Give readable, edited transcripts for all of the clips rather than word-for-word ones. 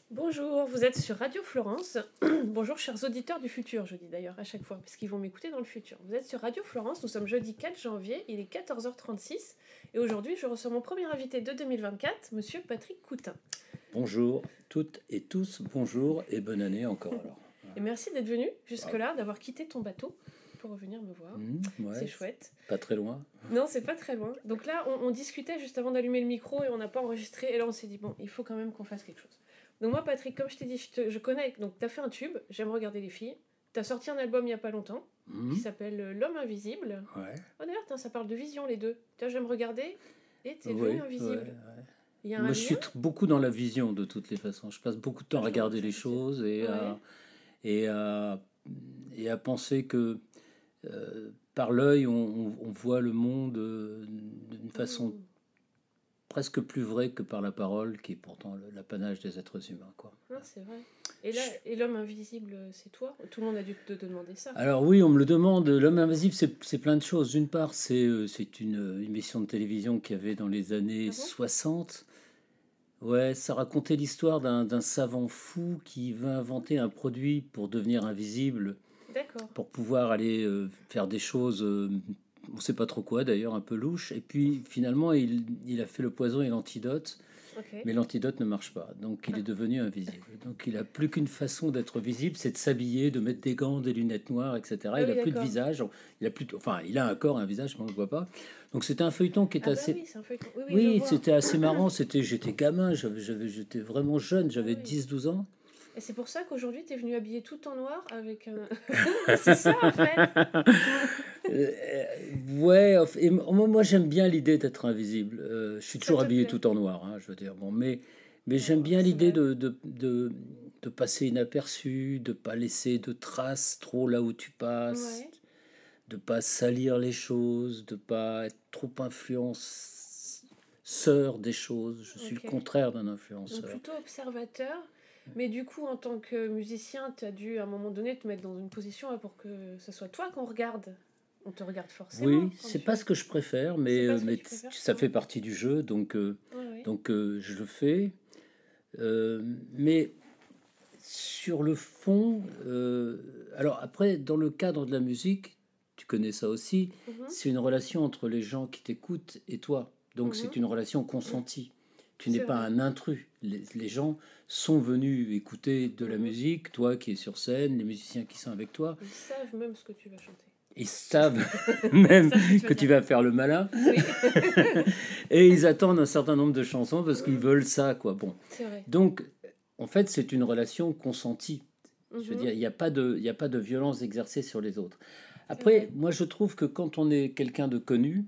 Bonjour, vous êtes sur Radio Florence. Bonjour chers auditeurs du futur, je dis d'ailleurs à chaque fois, parce qu'ils vont m'écouter dans le futur. Vous êtes sur Radio Florence, nous sommes jeudi 4 janvier, il est 14h36, et aujourd'hui je reçois mon premier invité de 2024, monsieur Patrick Coutin. Bonjour toutes et tous, bonjour et bonne année encore alors. Et merci d'être venu jusque-là, d'avoir quitté ton bateau pour revenir me voir. Ouais, c'est chouette. Pas très loin. Non, c'est pas très loin. Donc là, on discutait juste avant d'allumer le micro et on n'a pas enregistré, et là on s'est dit, bon, il faut quand même qu'on fasse quelque chose. Donc moi, Patrick, comme je t'ai dit, je connais, donc t'as fait un tube, J'aime regarder les filles. T'as sorti un album il y a pas longtemps, qui s'appelle L'homme invisible. Ouais. Oh d'ailleurs, ça parle de vision les deux. J'aime regarder et t'es devenu invisible. Ouais. Il y a Moi, je suis beaucoup dans la vision de toutes les façons. Je passe beaucoup de temps à regarder les choses et à penser que par l'œil, on voit le monde d'une façon presque plus vraie que par la parole, qui est pourtant l'apanage des êtres humains, quoi. Ah, c'est vrai. Et là, et l'homme invisible, c'est toi? Tout le monde a dû te demander ça. Alors oui, on me le demande. L'homme invisible, c'est plein de choses. D'une part, c'est une émission de télévision qu'il y avait dans les années 60. Ouais, ça racontait l'histoire d'un savant fou qui veut inventer un produit pour devenir invisible. D'accord. Pour pouvoir aller faire des choses, on ne sait pas trop quoi d'ailleurs, un peu louche. Et puis finalement, il a fait le poison et l'antidote. Okay. Mais l'antidote ne marche pas, donc il est devenu invisible. Donc il n'a plus qu'une façon d'être visible, c'est de s'habiller, de mettre des gants, des lunettes noires, etc. Il n'a plus de visage, il a un corps, un visage, mais on ne le voit pas. Donc c'était un feuilleton qui était assez... Oui, c'est un feuilleton. Oui, c'était assez marrant, j'étais gamin, j'étais vraiment jeune, j'avais 10-12 ans. Et c'est pour ça qu'aujourd'hui, tu es venu habillé tout en noir avec un... c'est ça, en fait. Ouais, et moi j'aime bien l'idée d'être invisible. Je suis toujours habillé tout en noir, hein, je veux dire. Bon, mais j'aime bien l'idée de passer inaperçu, de pas laisser de traces trop là où tu passes, de pas salir les choses, de pas être trop influenceur des choses. Je suis le contraire d'un influenceur. Donc plutôt observateur. Mais du coup, en tant que musicien, tu as dû à un moment donné te mettre dans une position pour que ce soit toi qu'on regarde. On te regarde forcément. Oui, c'est pas ce que je préfère, mais ça fait partie du jeu, donc je le fais. Mais sur le fond, alors après, dans le cadre de la musique, tu connais ça aussi, c'est une relation entre les gens qui t'écoutent et toi. Donc c'est une relation consentie. Tu n'es pas un intrus. Les gens sont venus écouter de la musique, toi qui es sur scène, les musiciens qui sont avec toi. Ils savent même ce que tu vas chanter. Ils savent même que tu vas faire le malin. Oui. Et ils attendent un certain nombre de chansons parce qu'ils veulent ça, quoi. Bon. Donc, en fait, c'est une relation consentie. Je veux dire, il n'y a pas de violence exercée sur les autres. Après, moi, je trouve que quand on est quelqu'un de connu,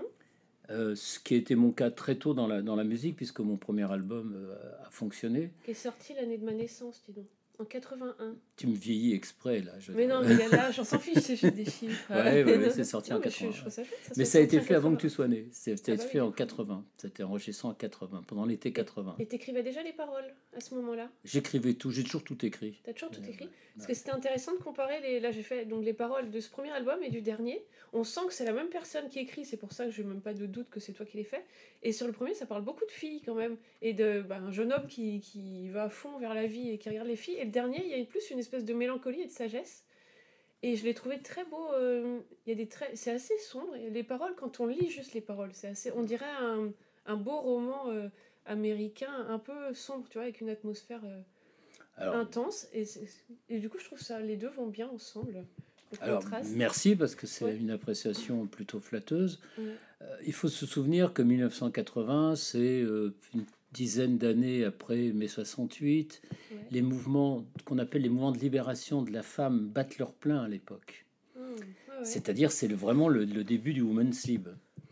ce qui a été mon cas très tôt dans la musique, puisque mon premier album a fonctionné. Qui est sorti l'année de ma naissance, dis donc. En 81. Tu me vieillis exprès, là. Mais non, mais là, j'en s'en fiche, c'est juste des chiffres. Ouais, c'est sorti en 80. Mais ça a été fait avant que tu sois né. C'était fait en 80. C'était enregistré en 80, pendant l'été 80. Et t'écrivais déjà les paroles à ce moment-là? J'écrivais tout, j'ai toujours tout écrit. T'as toujours tout écrit? Parce que c'était intéressant de comparer là j'ai fait donc les paroles de ce premier album et du dernier. On sent que c'est la même personne qui écrit, c'est pour ça que je n'ai même pas de doute que c'est toi qui l'ai fait. Et sur le premier, ça parle beaucoup de filles quand même. Et un jeune homme qui va à fond vers la vie et qui regarde les filles. Et le dernier, il y a plus une espèce de mélancolie et de sagesse. Et je l'ai trouvé très beau. Il y a des traits, c'est assez sombre. Et les paroles, quand on lit juste les paroles, c'est assez, on dirait un beau roman américain, un peu sombre, tu vois, avec une atmosphère intense. Et du coup, je trouve ça, les deux vont bien ensemble. Alors, merci, parce que c'est une appréciation plutôt flatteuse. Il faut se souvenir que 1980, c'est une dizaine d'années après mai 68. Les mouvements qu'on appelle les mouvements de libération de la femme battent leur plein à l'époque. C'est-à-dire, c'est vraiment le début du women's lib.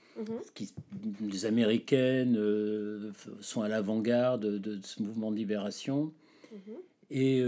Les Américaines sont à l'avant-garde de ce mouvement de libération. Et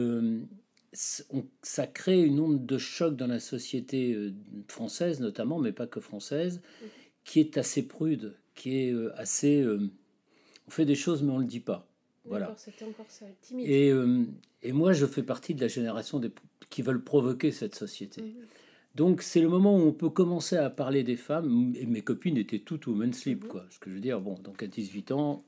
ça crée une onde de choc dans la société française notamment, mais pas que française, qui est assez prude, qui est assez... on fait des choses mais on ne le dit pas. Voilà. C'était encore ça, timide. Et moi, je fais partie de la génération qui veulent provoquer cette société. Donc c'est le moment où on peut commencer à parler des femmes, et mes copines étaient toutes women's lib, quoi. Ce que je veux dire, bon, donc à 18 ans,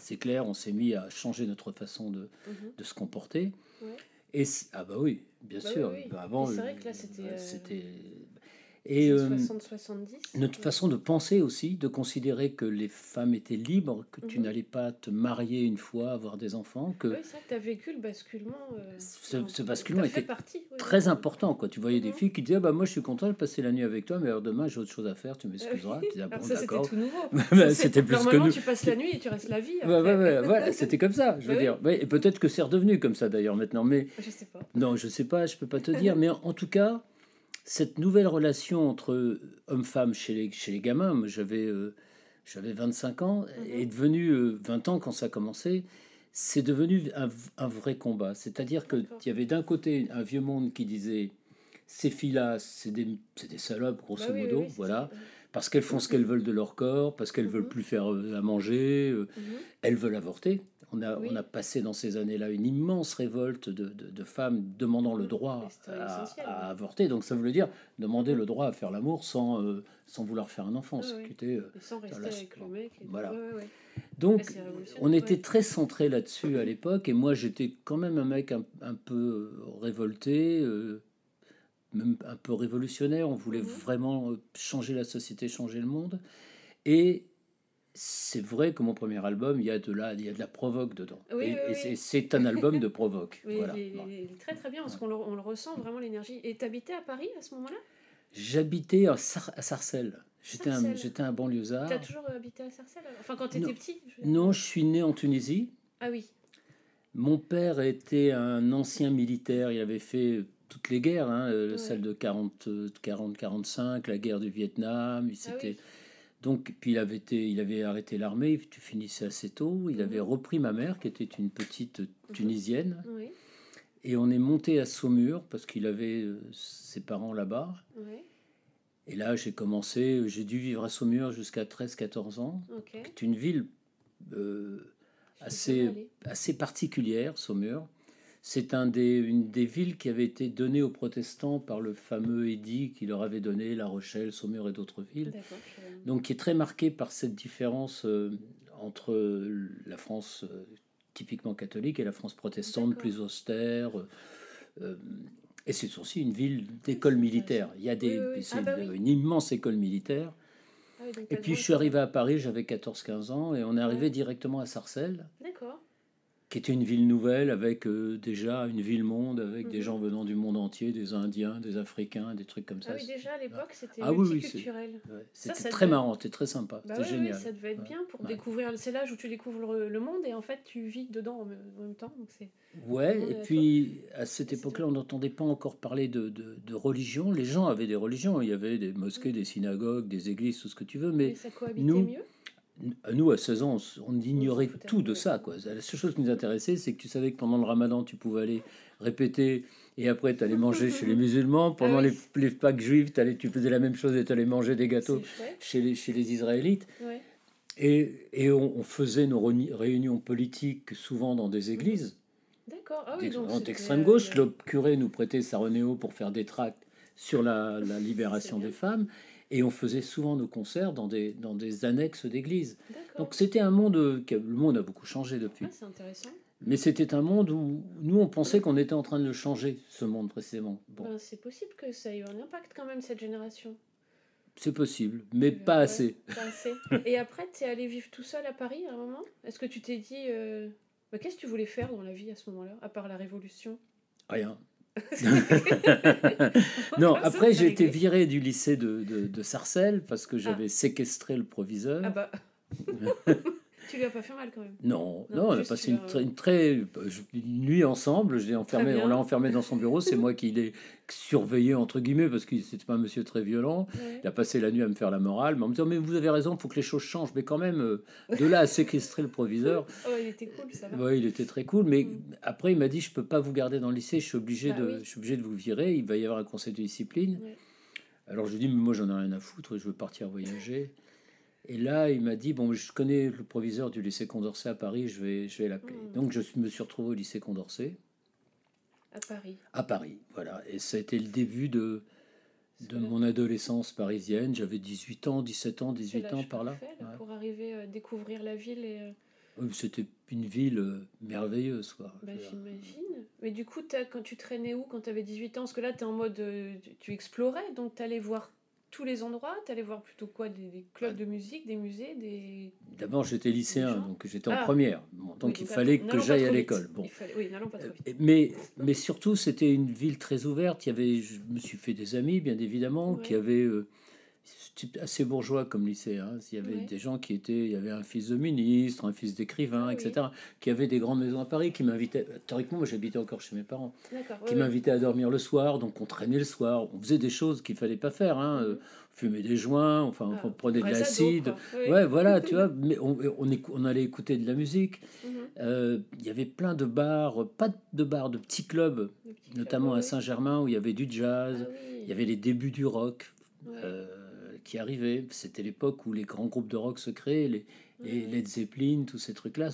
c'est clair, on s'est mis à changer notre façon de se comporter. Ouais. Et ah bah oui, bien Bah sûr. oui, oui. Avant, Et c'est vrai que là, c'était c'était... les Et années 60-70. notre façon de penser aussi, de considérer que les femmes étaient libres, que tu n'allais pas te marier une fois, avoir des enfants, que Oui, c'est vrai que tu as vécu le basculement. ce basculement T'as fait était partie. Oui, très important, quoi. Tu voyais des Mhm. filles qui disaient, ah bah moi je suis content de passer la nuit avec toi, mais alors demain j'ai autre chose à faire, tu Oui. m'excuseras. Tu dis, ah Alors bon, ça, c'était d'accord. tout nouveau. C'était plus que Normalement, nous. tu passes la nuit et tu restes la vie Ouais, après. voilà, c'était comme ça, je veux Bah oui. dire. Ouais, et peut-être que c'est redevenu comme ça d'ailleurs maintenant, mais Je sais pas. non, je sais pas, je peux pas te dire. Mais en tout cas, cette nouvelle relation entre homme-femme chez les gamins, moi, j'avais 25 ans, est devenue 20 ans quand ça a commencé. C'est devenu un vrai combat. C'est-à-dire qu'il D'accord. y avait d'un côté un vieux monde qui disait ces filles-là, c'est des salopes, Bah grosso oui, modo, c'est voilà, ça. parce qu'elles font ce qu'elles veulent de leur corps, parce qu'elles veulent plus faire à manger, elles veulent avorter. On a passé dans ces années-là une immense révolte de femmes demandant le droit à avorter. Donc ça voulait dire demander le droit à faire l'amour sans vouloir faire un enfant. Ce qui était, Et sans rester avec le mec. voilà. Ouais. Donc on était ouais. très centré là-dessus à l'époque. Et moi j'étais quand même un mec un peu révolté, même un peu révolutionnaire. On voulait vraiment changer la société, changer le monde. Et c'est vrai que mon premier album, il y a de la provoque dedans. Oui, et c'est un album de provoque. Oui, Voilà. il est très très bien parce qu'on le ressent vraiment l'énergie. Et t'habitais à Paris à ce moment-là? J'habitais à Sarcelles. Sarcelles. J'étais un banlieusard. T'as toujours habité à Sarcelles? Enfin, quand t'étais petit? Non, je suis né en Tunisie. Ah oui. Mon père était un ancien militaire. Il avait fait toutes les guerres, celle de 40-45, la guerre du Vietnam. Donc, puis il avait arrêté l'armée, il finissait assez tôt. Il avait repris ma mère, qui était une petite Tunisienne. Oui. Et on est monté à Saumur, parce qu'il avait ses parents là-bas. Oui. Et là, j'ai dû vivre à Saumur jusqu'à 13-14 ans. Okay. C'est une ville assez particulière, Saumur. C'est une des villes qui avait été donnée aux protestants par le fameux édit qui leur avait donné La Rochelle, Saumur et d'autres villes. Donc qui est très marqué par cette différence entre la France typiquement catholique et la France protestante plus austère. Et c'est aussi une ville d'école militaire. Il y a une immense école militaire. Et puis je suis arrivé à Paris, j'avais 14-15 ans, et on est arrivé directement à Sarcelles. D'accord. Qui était une ville nouvelle avec déjà une ville-monde, avec des gens venant du monde entier, des Indiens, des Africains, des trucs comme ça. Ah oui, déjà à l'époque, c'était multiculturel. C'était très marrant, c'était très sympa, c'était génial. Oui, ça devait être bien pour découvrir. C'est l'âge où tu découvres le monde et en fait, tu vis dedans en même temps. Donc et puis à cette époque-là, on n'entendait pas encore parler de religion. Les gens avaient des religions, il y avait des mosquées, des synagogues, des églises, tout ce que tu veux, mais ça cohabitait mieux. Nous, à 16 ans, on ignorait tout de ça, quoi. La seule chose qui nous intéressait, c'est que tu savais que pendant le ramadan, tu pouvais aller répéter et après, tu allais manger chez les musulmans. Pendant les Pâques juives, tu faisais la même chose et tu allais manger des gâteaux chez les Israélites. Et on faisait nos réunions politiques souvent dans des églises. D'accord. D'extrême gauche. Le curé nous prêtait sa Renéo pour faire des tracts sur la libération des femmes. Et on faisait souvent nos concerts dans des annexes d'églises. Donc c'était un monde le monde a beaucoup changé depuis. C'est intéressant. Mais c'était un monde où nous, on pensait qu'on était en train de le changer, ce monde précisément. Bon. C'est possible que ça ait eu un impact quand même, cette génération. C'est possible, mais pas assez. Pas assez. Et après, tu es allé vivre tout seul à Paris à un moment? Est-ce que tu t'es dit... qu'est-ce que tu voulais faire dans la vie à ce moment-là, à part la Révolution? Rien. Non, après j'ai été viré du lycée de Sarcelles parce que j'avais séquestré le proviseur. Ah bah. Tu lui as pas fait mal quand même? Non, on a passé une nuit ensemble. On l'a enfermé dans son bureau. C'est moi qui l'ai surveillé entre guillemets parce que c'était pas un monsieur très violent. Il a passé la nuit à me faire la morale, mais en me disant mais vous avez raison, faut que les choses changent. Mais quand même, de là à séquestrer le proviseur. Il était cool ça. Oui, il était très cool. Mais après il m'a dit je peux pas vous garder dans le lycée, je suis obligé de vous virer. Il va y avoir un conseil de discipline. Alors je lui dis mais moi j'en ai rien à foutre, je veux partir voyager. Et là, il m'a dit, bon, je connais le proviseur du lycée Condorcet à Paris, je vais l'appeler. Donc, je me suis retrouvé au lycée Condorcet. À Paris. À Paris, voilà. Et ça a été le début de mon adolescence parisienne. J'avais 18 ans, 17 ans, 18 ans par là. Pour arriver à découvrir la ville et C'était une ville merveilleuse, quoi. Bah, j'imagine. Mais du coup, quand tu traînais où quand tu avais 18 ans? Parce que là, tu es en mode. Tu explorais, donc tu allais voir tous les endroits. Tu allais voir plutôt quoi? Des Bah, clubs de musique, des musées, d'abord, j'étais des lycéen, gens? donc j'étais en Ah, première. Bon, oui, donc il donc attends, fallait que n'allons pas j'aille à trop vite. l'école. Bon. Oui, n'allons pas trop vite. Mais surtout, c'était une ville très ouverte. Je me suis fait des amis, bien évidemment, qui Ouais, avaient. C'était assez bourgeois comme lycée, hein. Il y avait ouais. des gens qui étaient. Il y avait un fils de ministre, un fils d'écrivain, Ah oui, etc., qui avaient des grandes maisons à Paris, qui m'invitaient. Théoriquement, moi, j'habitais encore chez mes parents, d'accord, oui, qui oui. m'invitaient à dormir le soir. Donc, on traînait le soir. On faisait des choses qu'il fallait pas faire, hein. Mhm. On fumait des joints, enfin, on Ah, prenait de vrais ados, l'acide. quoi. Ouais, Oui. voilà, tu vois. Mais on allait écouter de la musique. Mhm. Il y avait plein de bars, pas de bars, de petits clubs, Le petit club, notamment oui, à oui. Saint-Germain où il y avait du Ah jazz, il y oui, avait les débuts du rock ouais, euh, qui arrivaient. C'était l'époque où les grands groupes de rock se créaient, ouais, les ouais. Led Zeppelin, tous ces trucs-là,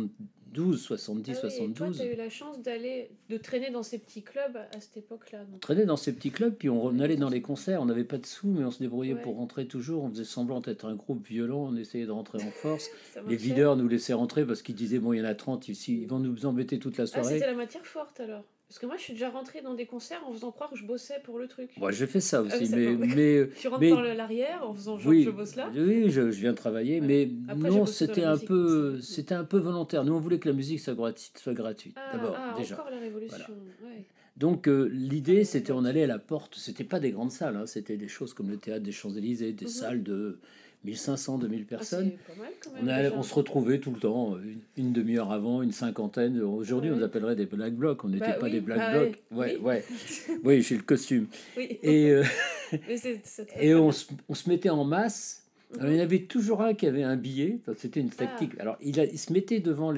72, 70, Ah oui, et toi, tu as 72. eu la chance de traîner dans ces petits clubs à cette époque-là. On Donc, traînait dans ces petits clubs, puis on ouais, allait trop dans les sympa. concerts. On n'avait pas de sous, mais on se débrouillait pour Ouais, rentrer toujours. On faisait semblant d'être un groupe violent, on essayait de rentrer en force. ça Les marchait. videurs nous laissaient rentrer parce qu'ils disaient, bon, il y en a 30 ici, ils vont nous embêter toute la Ah, c'était soirée. la matière forte alors. Parce que moi, je suis déjà rentrée dans des concerts en faisant croire que je bossais pour le truc. Bon, j'ai fait ça Ah oui, aussi, ça non. Tu rentres par mais l'arrière en faisant genre que je oui, bosse là. oui, je viens de travailler, Ouais. mais Après, j'ai non, bossé dans la musique, donc ça allait. Mais- c'était un peu volontaire. Nous, on voulait que la musique soit gratuite, Ah, d'abord, ah, déjà. encore la Voilà. révolution. Ouais. Donc, l'idée, Travail c'était on allait à rébarbatif. la porte. C'était pas des grandes salles, hein, c'était des choses comme le théâtre des Champs-Élysées, des Mhm. salles de 1500, 2000 Ah, personnes. c'est pas mal quand même On déjà. se retrouvait tout le temps, une demi-heure avant, une cinquantaine. Aujourd'hui, on nous Ouais. appellerait des black blocs. On n'était Bah pas des oui, black bah blocs. Ouais, oui. ouais. Oui, j'ai le costume. Oui. Et, Mais c'est très Et très bien. on se mettait en masse. Alors, il y Mhm. en avait toujours un qui avait un billet. Enfin, c'était une Ah. tactique. Alors, il se mettait devant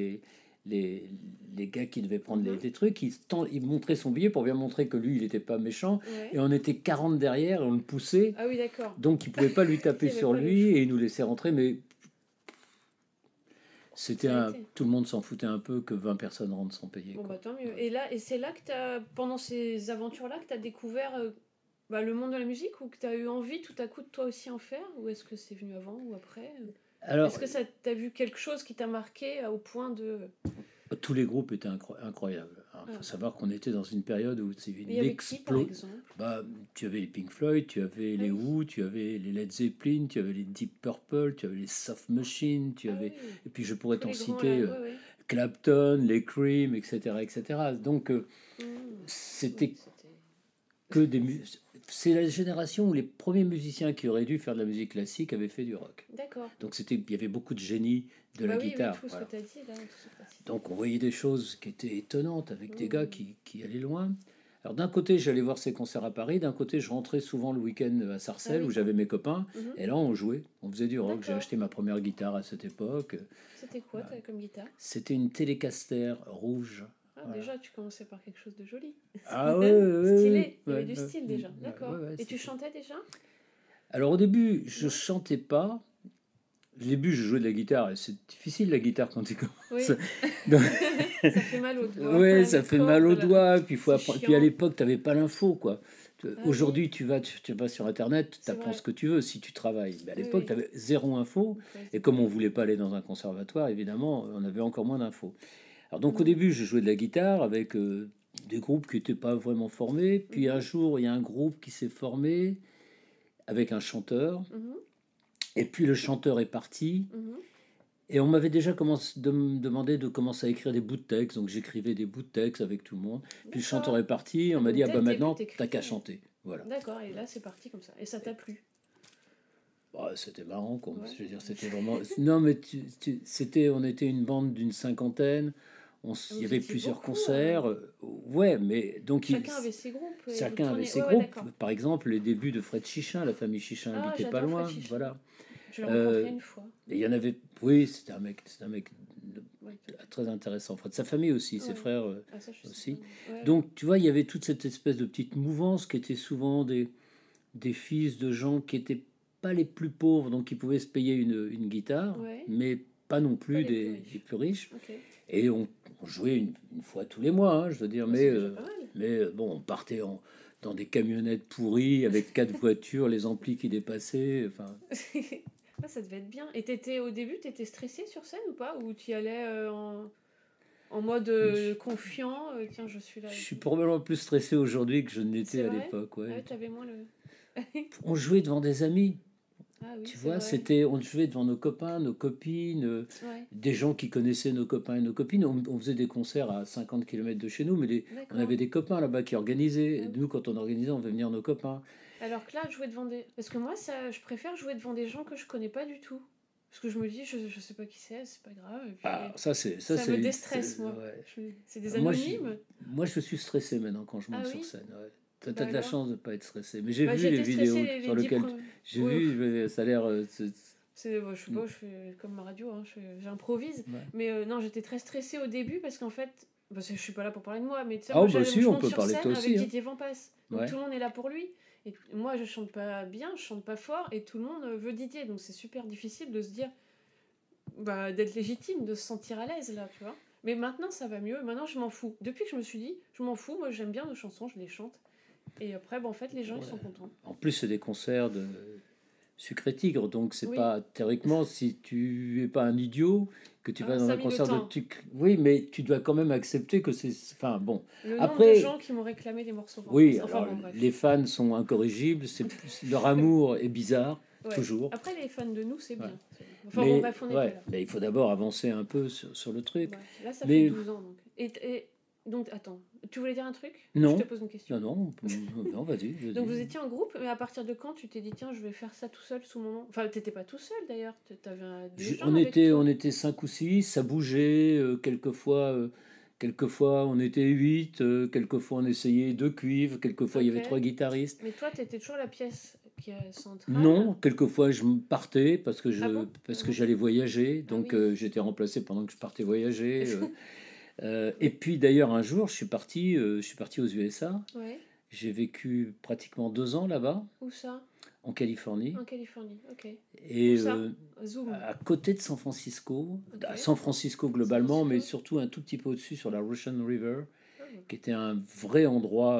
les, les gars qui devaient prendre Mhm. les trucs. Il montrait son billet pour bien montrer que lui, il n'était pas méchant. Et Ouais. on était 40 derrière et on le poussait. Ah oui, d'accord. Donc, il ne pouvait pas lui Il taper n'y avait sur pas le lui et choix. il nous laissait rentrer. Mais Ça a été. tout le monde s'en foutait un peu que 20 personnes rentrent sans payer, Bon, bah quoi. tant mieux. Ouais. Et c'est là que pendant ces aventures-là, que t'as découvert bah, le monde de la musique ou que t'as eu envie tout à coup de toi aussi en faire? Ou est-ce que c'est venu avant ou après? Est-ce Alors, que t'as vu quelque chose qui t'a marqué au point de. tous les groupes étaient incroyables. Il faut Ah. savoir qu'on était dans une période où c'est Mais il une y avait qui par explosion. exemple? Bah, tu avais les Pink Floyd, tu avais Ah les oui. Who, tu avais les Led Zeppelin, tu avais les Deep Purple, tu avais les Soft Machine, tu Ah avais... oui. Et puis je pourrais Tous t'en les grands citer là. Ouais, ouais. Clapton, les Cream, etc., etc. Donc Mmh. Oui, c'était c'était. que c'est la génération où les premiers musiciens qui auraient dû faire de la musique classique avaient fait du rock. D'accord. Donc il y avait beaucoup de génie de la Bah oui, oui, guitare. tout ce que Voilà. t'as dit là, tout ce que t'as cité. Donc on voyait des choses qui étaient étonnantes avec des gars Mmh. qui allaient loin. Alors d'un côté, j'allais voir ces concerts à Paris, d'un côté, je rentrais souvent le week-end à Ah Sarcelles où oui. j'avais mes copains, Mhm. et là on jouait, on faisait du rock. J'ai D'accord. acheté ma première guitare à cette époque. C'était quoi t'avais comme guitare? C'était une Telecaster rouge. Ah, Voilà. déjà, tu commençais par quelque chose de joli. Ah ouais, ouais, ouais, Stylé. Il y avait ouais, du ouais, style ouais, déjà. D'accord. ouais, Et tu c'était- chantais déjà? Alors au début, je Non? chantais pas. Au début, je jouais de la guitare, et c'est difficile la guitare quand tu Oui. commences. Donc, Ça fait mal aux doigts. ouais, Les ça fait mal cordes, aux là. doigts, puis faut C'est apprendre. Puis à chiant. l'époque, tu n'avais pas l'info, quoi. Ah oui, Aujourd'hui, tu vas sur Internet, tu c'est apprends vrai. ce que tu veux si tu travailles. Mais à Oui, l'époque, oui. tu avais zéro info. Ouais, Et comme on voulait pas aller dans un conservatoire, évidemment, on avait encore moins d'infos. Alors donc au Mhm. début, je jouais de la guitare avec des groupes qui n'étaient pas vraiment formés. Puis un Mhm. jour, il y a un groupe qui s'est formé avec un chanteur. Mhm. Et puis le chanteur est parti. Mhm. Et on m'avait déjà commencé de me demander de commencer à écrire des bouts de texte. Donc j'écrivais des bouts de texte avec tout le monde. Puis le chanteur D'accord. est parti. On Ah, m'a donc dit, ah dès bah le début, maintenant, t'as qu'à t'écrivais. chanter. Voilà. D'accord. Et là, c'est parti comme ça. Et ça t'a plu? Bah, c'était marrant, quoi. Ouais. Je veux dire, c'était vraiment. Non, mais c'était, on était une bande d'une cinquantaine. Ah, Il y vous avait étiez plusieurs beaucoup. concerts. Ouais, mais donc Chacun avait ses groupes et vous chacun avait tourniez. ses Ouais, ouais, groupes. d'accord. Par exemple, les débuts de Fred Chichin, la famille Chichin Ah, habitait pas j'adore Fred loin. Chichin. Voilà. Je l'ai Euh, rencontré une fois. et il y en avait. Oui, c'est un mec Ouais. très intéressant. Fred, sa famille aussi, ses Ouais. frères Ah, ça, je sais aussi. pas. Ouais, ouais. Donc, tu vois, il y avait toute cette espèce de petite mouvance qui était souvent des fils de gens qui étaient pas les plus pauvres, donc qui pouvaient se payer une guitare, Ouais. mais pas non Pas plus les plus des riches. plus riches. Ok. Et on jouait une fois tous les mois, hein, je veux dire, Bah, c'est déjà pas mal. bon, on partait dans des camionnettes pourries avec 4 voitures, les amplis qui dépassaient. Enfin, Ça devait être bien. Et au début, t'étais stressée sur scène ou pas? Ou tu y allais en mode confiant, tiens, je suis là Je et suis tout. probablement plus stressé aujourd'hui que je ne C'est l'étais à vrai? l'époque. Ah Ouais. ouais, t'avais moins le. On jouait devant des amis. Ah oui, Tu c'est vois, vrai. on jouait devant nos copains, nos copines, Ouais, des gens qui connaissaient nos copains et nos copines. On faisait des concerts à 50 kilomètres de chez nous, mais on d'accord. avait des copains là-bas qui Ah organisaient. oui. Nous, quand on organisait, on faisait venir nos copains. Alors que là, jouer devant des. Parce que moi, ça, je préfère jouer devant des gens que je connais pas du tout. Parce que je me dis, je sais pas qui c'est pas grave. Et Ah, puis, ça ça me c'est, déstresse, moi. ouais. C'est des Moi, anonymes. moi, je suis stressé maintenant quand je Ah monte sur oui? scène. Ouais. T'as Bah de la alors? chance de ne pas être stressé. Mais j'ai Bah vu les j'étais stressée vidéos les sur 10 lesquelles premiers. j'ai Ouais, vu, ça a l'air. je sais pas, je fais comme ma radio, hein, j'improvise. Ouais. Mais non, j'étais très stressée au début parce qu'en fait, parce que je suis pas là pour parler de moi, mais tu sais, Ah, moi bah si, je on monte peut sur parler de scène toi avec aussi. Hein. Didier Vampas. Donc Ouais. tout le monde est là pour lui. Et moi je chante pas bien, je chante pas fort et tout le monde veut Didier. Donc c'est super difficile de se dire, bah, d'être légitime, de se sentir à l'aise là, tu vois. Mais maintenant ça va mieux, maintenant je m'en fous. Depuis que je me suis dit, je m'en fous, moi j'aime bien nos chansons, je les chante. Et après, en fait, les gens ils Ouais. sont contents. En plus, c'est des concerts de Sucré Tigre, donc c'est Oui, pas théoriquement si tu es pas un idiot que tu vas dans ça a un mis le concert de temps. Tuc. Oui, mais tu dois quand même accepter que c'est. Enfin bon. Le nombre de Après, gens qui m'ont réclamé des morceaux oui, Vampas. Enfin alors bon, bref. les fans sont incorrigibles. Leur amour est bizarre Ouais. toujours. Après, les fans de nous, c'est Ouais. bien. Enfin bon, bref, on n'est pas Ouais, là. mais il faut d'abord avancer un peu sur le truc. Ouais. Là, ça fait Mais 12 ans, donc. Donc, attends, tu voulais dire un truc? Ou je te non, pose une question? non, vas-y, Donc, vas-y. vous étiez en groupe, mais à partir de quand tu t'es dit, tiens, je vais faire ça tout seul sous mon nom? Enfin, t'étais pas tout seul d'ailleurs, t'avais des gens avec On toi. était 5 ou 6, ça bougeait. Quelquefois on était 8, quelquefois on essayait 2 cuivres, quelquefois il y Ok. avait 3 guitaristes. Mais toi, t'étais toujours la pièce qui est centrale. Non, quelquefois je me partais Ah bon? parce que Mhm. j'allais voyager, Ah donc oui. j'étais remplacé pendant que je partais voyager. Et puis d'ailleurs un jour je suis parti aux USA. Ouais. J'ai vécu pratiquement 2 ans là-bas, Où ça? en Californie. En Californie, ok. Où Et ça? Zoom. à côté de San Francisco, Ok. à San Francisco San globalement, mais Francisco. surtout un tout petit peu au-dessus sur la Russian River, Ah bon. qui était un vrai endroit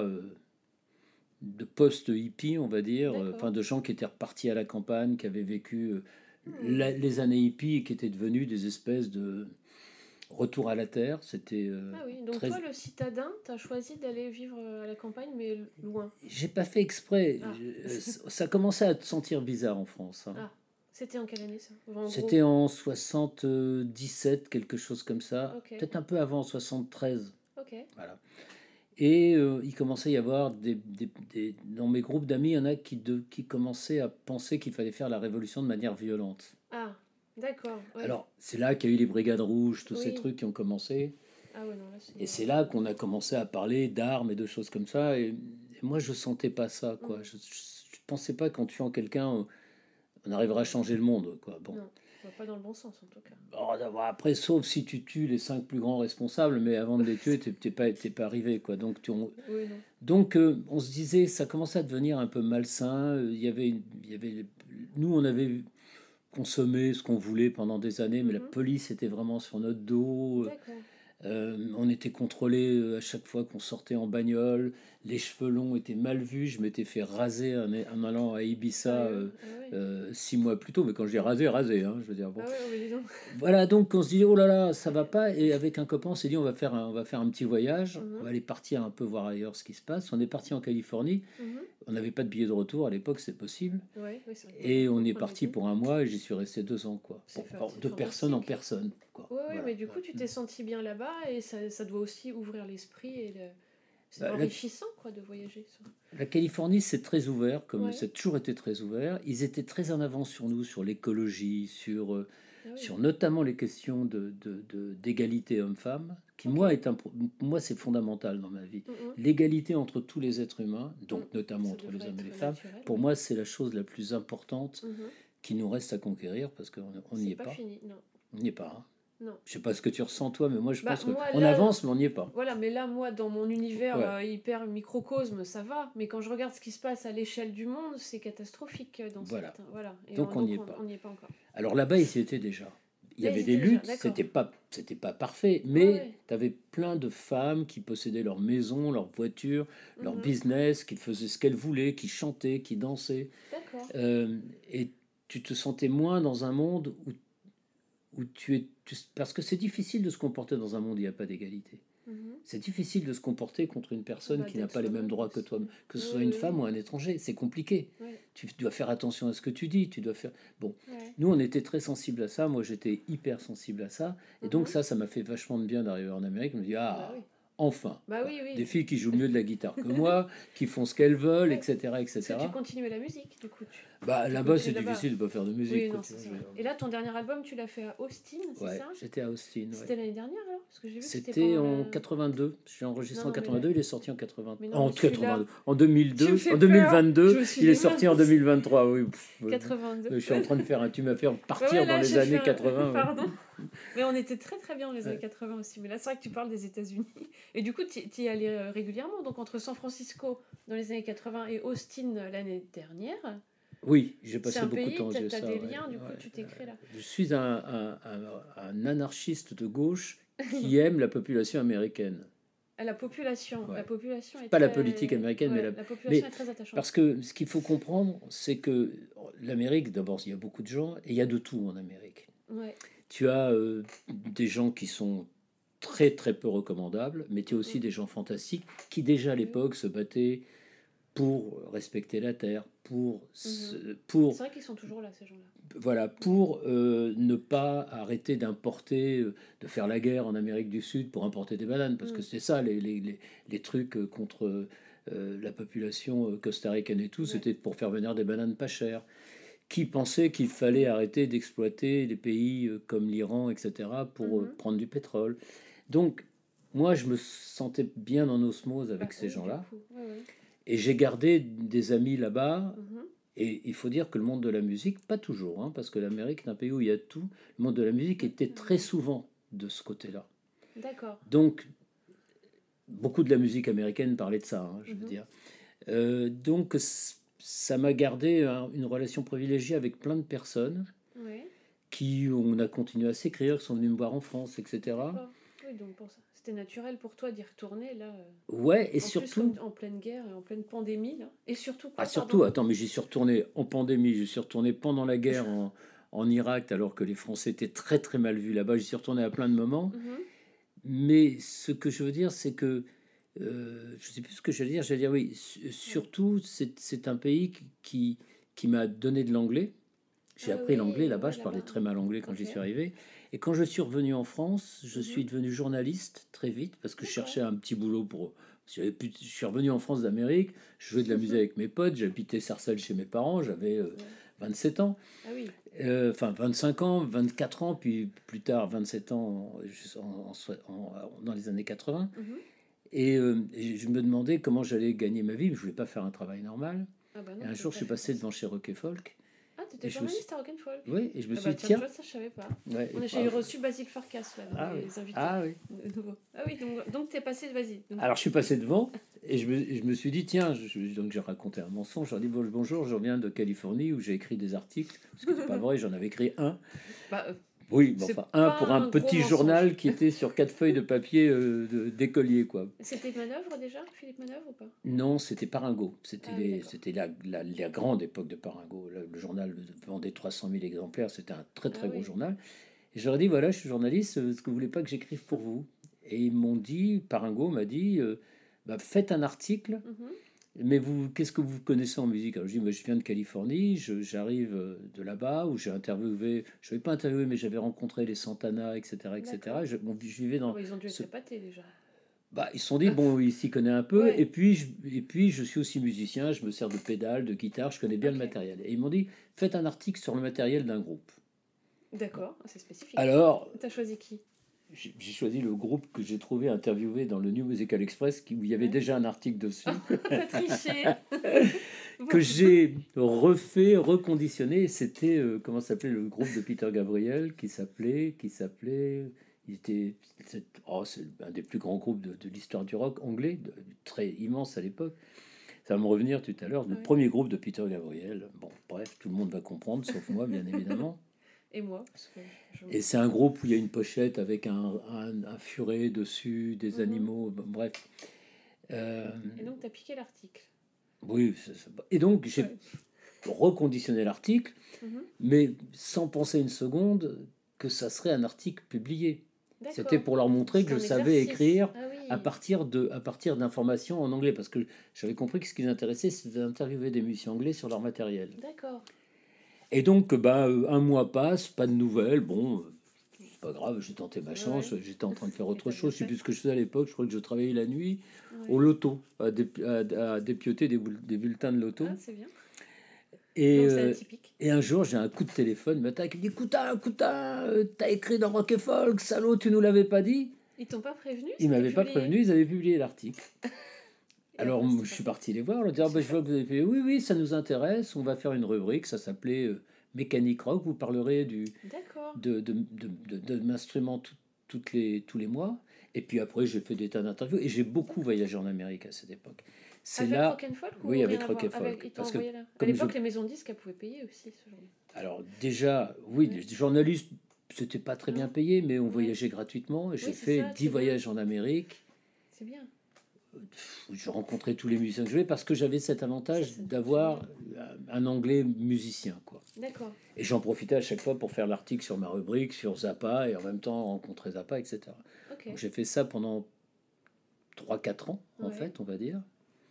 de post-hippie, on va dire, D'accord. enfin de gens qui étaient repartis à la campagne, qui avaient vécu Hmm. les années hippies et qui étaient devenus des espèces de retour à la terre. C'était Ah oui, donc très. toi, le citadin, t'as choisi d'aller vivre à la campagne, mais loin. J'ai pas fait exprès. Ah, Ça commençait à te sentir bizarre en France. Hein. ah. C'était en quelle année ça? En gros. C'était en 77, quelque chose comme ça. Ok, Peut-être un peu avant, 73. ok. Voilà. Et il commençait à y avoir dans mes groupes d'amis, il y en a qui commençaient à penser qu'il fallait faire la révolution de manière violente. Ah, d'accord, ouais. Alors, c'est là qu'il y a eu les brigades rouges, tous ces Oui. trucs qui ont commencé. Ah ouais, non, là c'est. Et c'est là qu'on a commencé à parler d'armes et de choses comme ça. Et moi, je sentais pas ça, quoi. Mhm. Je pensais pas qu'en tuant quelqu'un, on arrivera à changer le monde, quoi. Bon. Non, pas dans le bon sens en tout cas. Bon, après, sauf si tu tues les 5 plus grands responsables, mais avant de les tuer, t'es pas arrivé, quoi. Oui, non. Donc, on se disait, ça commençait à devenir un peu malsain. Nous, on avait consommé ce qu'on voulait pendant des années, mais la Mhm. police était vraiment sur notre dos. D'accord. On était contrôlé à chaque fois qu'on sortait en bagnole. Les cheveux longs étaient mal vus. Je m'étais fait raser en allant à Ibiza Sérieux? Ah ouais. 6 mois plus tôt. Mais quand je dis rasé, hein, je veux dire, bon. Ah ouais, oh, mais dis donc. Voilà, donc on se dit, oh là là, ça va pas. Et avec un copain, on s'est dit, on va faire un petit voyage. On Mhm. va aller partir un peu voir ailleurs ce qui se passe. On est parti en Californie. Mhm. On n'avait pas de billet de retour à l'époque, c'est possible. Ouais, oui, c'est vrai. Et on est On parti était. pour un mois et j'y suis resté 2 ans, quoi. C'est De personne en fantastique. personne, quoi. Ouais, ouais, Voilà. mais du coup, tu t'es senti bien là-bas et ça doit aussi ouvrir l'esprit c'est Bah, enrichissant quoi de voyager. Ça. la Californie, c'est très ouvert, comme Ouais. ça a toujours été très ouvert. Ils étaient très en avance sur nous, sur l'écologie, Ah oui. sur notamment les questions d'égalité homme-femme, qui Ok. moi c'est fondamental dans ma vie. Mhm. L'égalité entre tous les êtres humains, donc notamment Ça entre les devrait hommes et les être femmes, naturel. pour moi c'est la chose la plus importante Mhm. qui nous reste à conquérir parce qu'on n'y C'est est pas pas. fini, non. On n'y est pas. Hein. Non. Je sais pas ce que tu ressens toi, mais moi je Bah pense moi qu'on là, avance, mais on n'y est pas. voilà, mais là moi dans mon univers Ouais. hyper microcosme, ça va, mais quand je regarde ce qui se passe à l'échelle du monde, c'est catastrophique dans Voilà. certains. Voilà. Et Donc on n'y est pas. on n'y est pas encore. Alors là-bas, ils y étaient déjà. Il y Là, avait ils des étaient déjà, luttes, d'accord. c'était pas parfait, mais Ouais. tu avais plein de femmes qui possédaient leur maison, leur voiture, leur Mhm. business, qui faisaient ce qu'elles voulaient, qui chantaient, qui dansaient. D'accord. Et tu te sentais moins dans un monde où parce que c'est difficile de se comporter dans un monde où il n'y a pas d'égalité. C'est difficile de se comporter contre une personne qui n'a pas les mêmes droits que toi, que ce soit une femme ou un étranger. C'est compliqué. Tu dois faire attention à ce que tu dis. Tu dois faire. Bon, nous, on était très sensibles à ça. Moi, j'étais hyper sensible à ça. Et donc, ça m'a fait vachement de bien d'arriver en Amérique. Je me dis, enfin, des filles qui jouent mieux de la guitare que moi, qui font ce qu'elles veulent, etc., etc. Parce que tu continuais la musique, du coup. Là-bas, c'est difficile de ne pas faire de musique. Oui, non, et là, ton dernier album, tu l'as fait à Austin, c'est ça? J'étais à Austin. C'était l'année dernière, alors? Parce que j'ai vu que c'était en 82. Je suis enregistré en 82, il est sorti en 82. En 82. En 2002, en 2022, il est sorti en 2023. Oui. 82. Je suis en train de faire tu m'as fait partir dans les années 80. Pardon. Mais on était très très bien dans les années 80 aussi. Mais là, c'est vrai que tu parles des États-Unis. Et du coup, tu y allais régulièrement. Donc, entre San Francisco dans les années 80 et Austin l'année dernière. Oui, j'ai passé beaucoup de temps. Tu as des liens, du coup, tu t'écris là. Je suis un anarchiste de gauche qui aime la population américaine. La population est pas la politique américaine, mais la population est très attachante. Parce que ce qu'il faut comprendre, c'est que l'Amérique, d'abord, il y a beaucoup de gens et il y a de tout en Amérique. Tu as des gens qui sont très très peu recommandables, mais tu as aussi des gens fantastiques qui déjà à l'époque se battaient pour respecter la terre, pour c'est vrai qu'ils sont toujours là, ces gens-là. Voilà, pour ne pas arrêter d'importer, de faire la guerre en Amérique du Sud pour importer des bananes, parce que c'est ça les trucs contre la population costaricaine et tout, c'était pour faire venir des bananes pas chères. Qui pensait qu'il fallait arrêter d'exploiter des pays comme l'Iran, etc., pour prendre du pétrole. Donc, moi, je me sentais bien en osmose avec ces gens-là. Et j'ai gardé des amis là-bas. Et il faut dire que le monde de la musique, pas toujours, hein, parce que l'Amérique est un pays où il y a tout. Le monde de la musique était très souvent de ce côté-là. D'accord. Donc, beaucoup de la musique américaine parlait de ça, hein, je veux dire. Donc, ça m'a gardé une relation privilégiée avec plein de personnes qui, on a continué à s'écrire, qui sont venus me voir en France, etc. Oui, donc pour ça. C'était naturel pour toi d'y retourner là. Et surtout plus, en pleine guerre et en pleine pandémie là. Et surtout. Attends, mais j'y suis retourné en pandémie, j'y suis retourné pendant la guerre en Irak, alors que les Français étaient très très mal vus là-bas. J'y suis retourné à plein de moments. Mais ce que je veux dire, c'est que je sais plus ce que j'allais dire. J'allais dire oui. Surtout, c'est un pays qui m'a donné de l'anglais. J'ai appris l'anglais là-bas. Je parlais très mal anglais quand j'y suis arrivé. Et quand je suis revenu en France, je suis devenu journaliste très vite parce que je cherchais un petit boulot pour. Je suis revenu en France d'Amérique, je jouais de la musique avec mes potes, j'habitais Sarcelles chez mes parents, j'avais 27 ans. Enfin 25 ans, 24 ans, puis plus tard 27 ans dans les années 80. Et je me demandais comment j'allais gagner ma vie, mais je voulais pas faire un travail normal. Et un jour, je suis passé devant chez Rock & Folk. Ah, tu étais journaliste à Rock & Folk. Oui, et je me suis dit, tiens. Ça, je savais pas. J'ai reçu Basile Farkas, là, les invités. Donc tu es passé, vas-y. Alors, je suis passé devant, et je me suis dit, tiens, donc j'ai raconté un mensonge. J'ai dit, bonjour, je reviens de Californie, où j'ai écrit des articles. Ce qui n'est pas vrai, j'en avais écrit un. Oui, enfin, pour un petit journal qui était sur 4 feuilles de papier d'écolier, quoi. C'était Manœuvre déjà, Philippe Manœuvre ou pas? Non, c'était Paringo. C'était la grande époque de Paringo. Le journal vendait 300 000 exemplaires. C'était un très très gros journal. Et je leur ai dit, voilà, je suis journaliste, est-ce que vous voulez pas que j'écrive pour vous? Et ils m'ont dit, Paringo m'a dit, faites un article. Mais vous, qu'est-ce que vous connaissez en musique? Alors je dis, je viens de Californie, j'arrive de là-bas où j'ai interviewé, je n'avais pas interviewé, mais j'avais rencontré les Santana, etc., etc. Je vivais dans. Ils ont dû être épatés déjà. Ils se sont dit, bon, il s'y connaît un peu, et puis je suis aussi musicien, je me sers de pédales, de guitare, je connais bien le matériel. Et ils m'ont dit, faites un article sur le matériel d'un groupe. D'accord, c'est spécifique. Alors, t'as choisi qui? J'ai choisi le groupe que j'ai trouvé interviewé dans le New Musical Express, où il y avait déjà un article dessus. T'as triché. Que j'ai refait, reconditionné. C'était, comment s'appelait le groupe de Peter Gabriel, qui s'appelait, c'est un des plus grands groupes de l'histoire du rock anglais, très immense à l'époque. Ça va me revenir tout à l'heure, le premier groupe de Peter Gabriel. Bon, bref, tout le monde va comprendre, sauf moi, bien évidemment. Et moi. Et c'est un groupe où il y a une pochette avec un furet dessus, des animaux, bref. Et donc, tu as piqué l'article. Oui. Et donc, reconditionné l'article, Mhm. mais sans penser une seconde que ça serait un article publié. C'était D'accord. pour leur montrer que C'est je un savais exercice. écrire Ah à oui. partir d'informations en anglais, parce que j'avais compris que ce qui les intéressait, c'était d'interviewer des musiciens anglais sur leur matériel. D'accord. Et donc, bah, un mois passe, pas de nouvelles. Bon, c'est pas grave, j'ai tenté ma chance. Ouais. J'étais en train de faire Et autre t'as bien chose. Je sais fait. plus ce que je faisais à l'époque. Je crois que je travaillais la nuit au Ouais. loto, à dépioter des bulletins de loto. Ah, c'est bien. Et, Non, c'est euh, atypique. et un jour, j'ai un coup de téléphone, matin, qui me dit: Coutin, t'as écrit dans Rock et Folk, salaud, tu nous l'avais pas dit. Ils t'ont pas prévenu, Ils c'était m'avaient pas publié. prévenu, ils avaient publié l'article. Et Alors, après, je c'était suis parti. parti les voir, leur dire: bah, je Super. vois que vous avez fait. Oui, oui, ça nous intéresse. On va faire une rubrique, ça s'appelait Mécanique Rock. Vous parlerez D'accord. de m'instruments tous les mois. Et puis après, j'ai fait des tas d'interviews et j'ai beaucoup D'accord. voyagé en Amérique à cette époque. C'est Avec là, Rock'n'Folk oui, ou rien avec à Rock et voir avec... Folk. Ils t'ont Parce que, envoyé là. À comme je. l'époque, les maisons de disques, elles pouvaient payer aussi ce genre Alors, déjà, oui, de... Ouais. les journalistes, c'était pas très bien Non. payé, mais on Ouais. voyageait gratuitement. Et Oui, j'ai c'est fait ça, 10 c'est bien. voyages en Amérique. C'est bien. Où je rencontrais tous les musiciens que je jouais parce que j'avais cet Ça, avantage ça devait être d'avoir génial. un anglais musicien, quoi. D'accord. Et j'en profitais à chaque fois pour faire l'article sur ma rubrique, sur Zappa, et en même temps rencontrer Zappa, etc. Ok. Donc j'ai fait ça pendant 3 4 ans, en Ouais. fait, on va dire.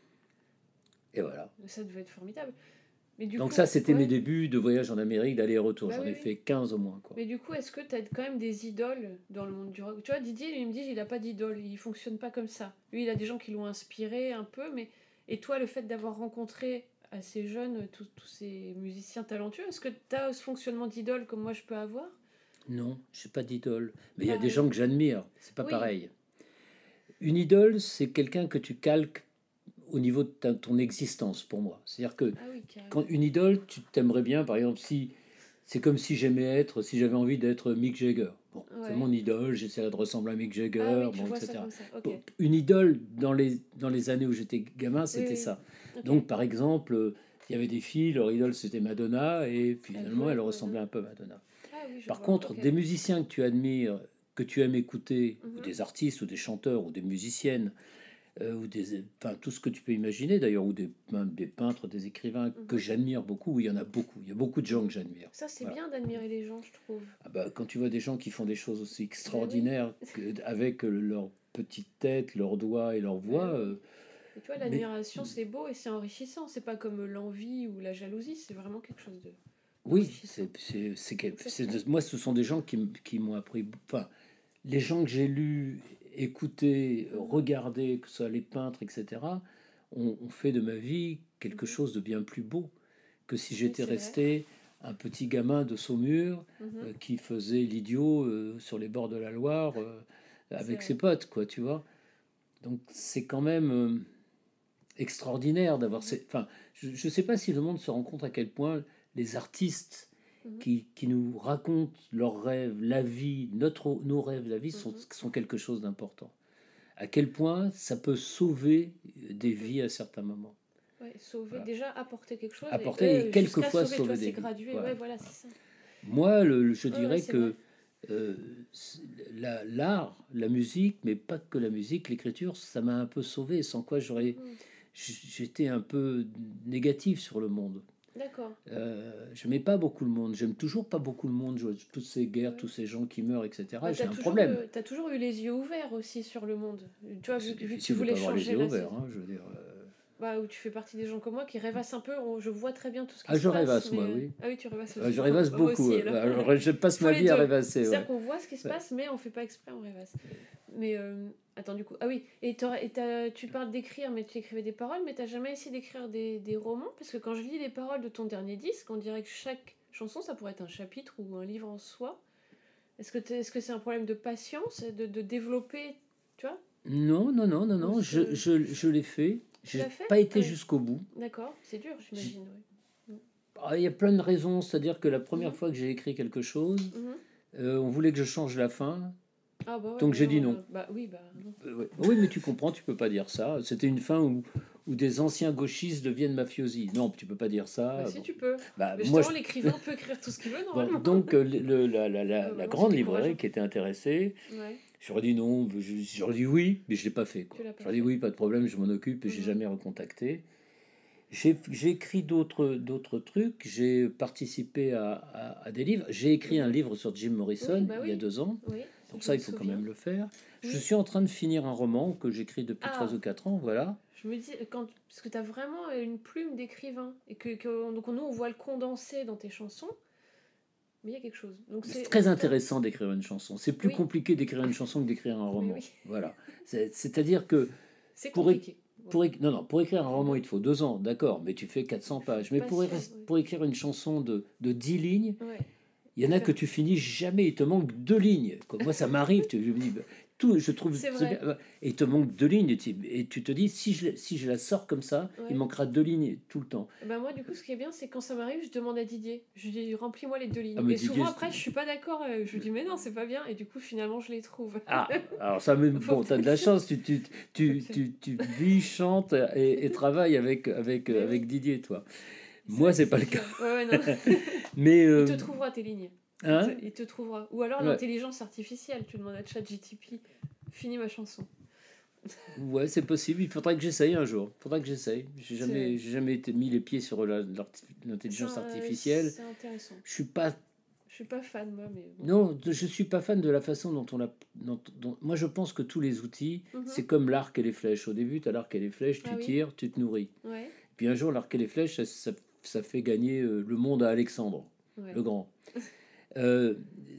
Et voilà. Ça devait être formidable. Mais du Donc coup, ça, c'était mes ouais. débuts de voyage en Amérique, d'aller et retour. Bah J'en oui, ai oui. fait 15 au moins, quoi. Mais du coup, est-ce que tu as quand même des idoles dans le monde du rock? Tu vois, Didier, lui, il me dit il a pas d'idole, il fonctionne pas comme ça. Lui, il a des gens qui l'ont inspiré un peu, mais. Et toi, le fait d'avoir rencontré assez jeune tous ces musiciens talentueux, est-ce que tu as ce fonctionnement d'idole comme moi je peux avoir? Non, j'ai pas d'idole. Mais il y a des Pareil. gens que j'admire. C'est pas Oui. pareil. Une idole, c'est quelqu'un que tu calques au niveau de ton existence, pour moi. C'est-à-dire que Ah oui, quand carrément. une idole, tu t'aimerais bien, par exemple, si c'est comme si si j'avais envie d'être Mick Jagger. Bon, c'est Ouais. mon idole, j'essaierais de ressembler à Mick Ah Jagger, oui, tu bon, vois ça etc. comme ça. Ok. Bon, une idole dans les années où j'étais gamin, Oui, c'était oui. ça. Ok. Donc, par exemple, il y avait des filles, leur idole c'était Madonna, et Elle finalement, voulait elle être ressemblait Madonna. un peu à Madonna. Ah oui, je Par vois. contre, Ok. des musiciens que tu admires, que tu aimes écouter, ou Mhm. des artistes, ou des chanteurs, ou des musiciennes, enfin, tout ce que tu peux imaginer d'ailleurs, ou même des peintres, des écrivains que Mhm. j'admire beaucoup, il y en a beaucoup, il y a beaucoup de gens Mhm. que j'admire. Ça, c'est Voilà. bien d'admirer les gens, je trouve. Ah bah, quand tu vois des gens qui font des choses aussi Ben oui. extraordinaires avec leur petite tête, leurs doigts et leur Ben voix, oui. Et tu vois, mais l'admiration, c'est beau et c'est enrichissant. C'est pas comme l'envie ou la jalousie, c'est vraiment quelque chose oui, d'enrichissant. Exactement. moi ce sont des gens qui m'ont appris, enfin, les gens que j'ai lus, écoutés, Mhm. regardés, que ce soit les peintres, etc., ont fait de ma vie quelque Mhm. chose de bien plus beau que si Oui, j'étais c'est vrai. resté un petit gamin de Saumur Mhm. qui faisait l'idiot sur les bords de la Loire C'est avec ses vrai. potes, quoi, tu vois. Donc c'est quand même extraordinaire d'avoir Mhm. ces... Enfin, je ne sais pas si le monde se rend compte à quel point les artistes Mhm. qui nous racontent leurs rêves, la vie, nos rêves, la vie Mhm. sont quelque chose d'important. À quel point ça peut sauver des Mhm. vies à certains moments. Ouais, sauver, Voilà. déjà apporter quelque chose et Apporter et eux, jusqu'à quelquefois sauver, tu vois, sauver des c'est vies. gradué. Voilà. Ouais, voilà, c'est ça. Moi, je Ouais, ouais, dirais c'est vrai. que euh, l'art, la musique, mais pas que la musique, l'écriture, ça m'a un peu sauvé, sans quoi Mhm. j'étais un peu négatif sur le monde. D'accord. Je n'aimais pas beaucoup le monde, j'aime toujours pas beaucoup le monde, toutes ces guerres, tous Ouais. ces gens qui meurent, etc. Bah, J'ai un problème. t'as toujours eu les yeux ouverts aussi sur le monde. Tu vois, C'est vu que tu difficile de voulais pas avoir les changer yeux la ouverts, société. hein, je veux dire. Bah, où tu fais partie des gens comme moi qui rêvassent un peu. Je vois très bien tout ce qui Ah, se je passe, rêvasse, moi, mais. oui. Ah oui, tu rêvasses aussi. Je rêvasse Bah, moi beaucoup. aussi, alors. Alors, je Il passe faut ma les vie à deux. rêvasser, C'est-à-dire ouais. qu'on voit ce qui se Ouais. passe, mais on fait pas exprès, on rêvasse. Mais. Attends, du coup. Ah oui, tu parles d'écrire, mais tu écrivais des paroles, mais t'as jamais essayé d'écrire des romans? Parce que quand je lis les paroles de ton dernier disque, on dirait que chaque chanson, ça pourrait être un chapitre ou un livre en soi. Est-ce que c'est un problème de patience, de développer, tu vois? Non, non, non, non, Ou non, ce que... je l'ai fait. Tu J'ai l'as fait? pas Ah été oui, jusqu'au bout. d'accord, c'est dur, J'ai- j'imagine, oui. Il y a plein de raisons, c'est-à-dire que la première Mhm, fois que j'ai écrit quelque chose, mhm. on voulait que je change la fin, Ah bah ouais, donc mais j'ai dit non, non. bah oui, bah non. Ouais. Oui, mais tu comprends, tu peux pas dire ça. C'était une fin où des anciens gauchistes deviennent mafiosi. Non, tu peux pas dire Bah ça. si, Bon. tu peux. Bah, Mais moi, justement, l'écrivain peut écrire tout ce qu'il veut, bon, normalement. donc Bah la non, c'est grande librairie décourageant. qui était intéressée, Ouais, j'aurais dit non, j'aurais dit oui, mais je l'ai pas fait, tu quoi. l'as pas J'aurais dit fait. oui, pas de problème, je m'en occupe et j'ai Mhm. jamais recontacté. J'ai écrit d'autres trucs, j'ai participé à des livres. J'ai écrit un livre sur Jim Oui, Morrison bah il y a oui. 2 ans. Oui, Donc je ça, me il faut quand souviens. même le faire. Je Oui. suis en train de finir un roman que j'écris depuis Ah, 3 ou 4 ans, voilà. je me dis, parce que tu as vraiment une plume d'écrivain, et donc nous, on voit le condensé dans tes chansons, mais il y a quelque chose. Donc C'est c'est, très t'as- intéressant d'écrire une chanson. C'est plus oui, compliqué d'écrire une chanson que d'écrire un mais roman. oui, Voilà. C'est-à-dire que c'est pour, é- compliqué. Ouais. non, non, pour écrire un C'est roman, bien. il te faut 2 ans, d'accord, mais tu fais Il 400 faut pages. être Mais patient. Ouais. pour écrire une chanson de 10 lignes, Ouais. il y en a que tu finis jamais, il te manque 2 lignes. Quoi. Moi, ça m'arrive, je me dis, tout, je trouve C'est très bien. vrai. Et il te manque 2 lignes, et tu te dis, si je la sors comme ça, il Ouais. manquera 2 lignes tout le temps. Bah moi, du coup, ce qui est bien, c'est quand ça m'arrive, je demande à Didier. Je lui dis, remplis-moi les 2 Ah, lignes. mais Et souvent, Didier, après, je suis pas d'accord. Je lui dis, mais non, c'est pas bien. Et du coup, finalement, je les trouve. ah, alors ça, mais Faut bon, t'as de la peut-être. chance, Faut peut-être. tu vis, chantes et travailles Mais avec oui, Didier, toi. c'est Moi, vrai que c'est pas c'est le cas. dur. Ouais, ouais, non. Mais, Il te trouvera tes lignes. hein, Il te trouvera. Ou alors ouais. l'intelligence artificielle. Tu demandes à ChatGTP, finis ma chanson. Ouais, c'est possible. Il faudrait que j'essaye un jour. Il faudrait que j'essaye. C'est J'ai jamais mis les pieds sur l'intelligence artificielle. c'est intéressant. Je suis pas. Je suis pas fan, moi, mais bon. Non, je suis pas fan de la façon dont on l'a. Moi, je pense que tous les outils, Mhm. c'est comme l'arc et les flèches. Au début, tu as l'arc et les flèches, Ah tu oui? tires, tu te nourris. Ouais. Puis un jour, l'arc et les flèches, ça fait gagner le monde à Alexandre Ouais. le Grand. Euh,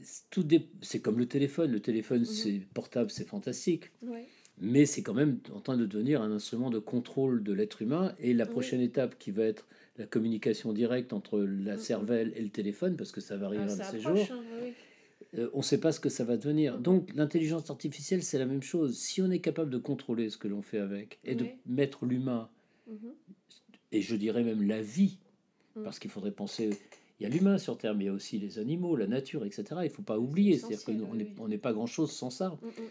c'est comme le téléphone. Le téléphone, Mhm. c'est portable, c'est fantastique. Ouais. Mais c'est quand même en train de devenir un instrument de contrôle de l'être humain. Et la Oui. prochaine étape qui va être la communication directe entre la Mhm. cervelle et le téléphone, parce que ça va arriver Ah, un de ça ces jours, approche, hein. Oui. on ne sait pas ce que ça va devenir. Mhm. Donc l'intelligence artificielle, c'est la même chose. Si on est capable de contrôler ce que l'on fait avec et de Ouais. mettre l'humain, Mhm. et je dirais même la vie, Mhm. parce qu'il faudrait penser, il y a l'humain sur Terre, mais il y a aussi les animaux, la nature, etc. Il ne faut pas C'est oublier, c'est-à-dire que essentiel, oui, oui. on n'est pas grand-chose sans ça. Mhm.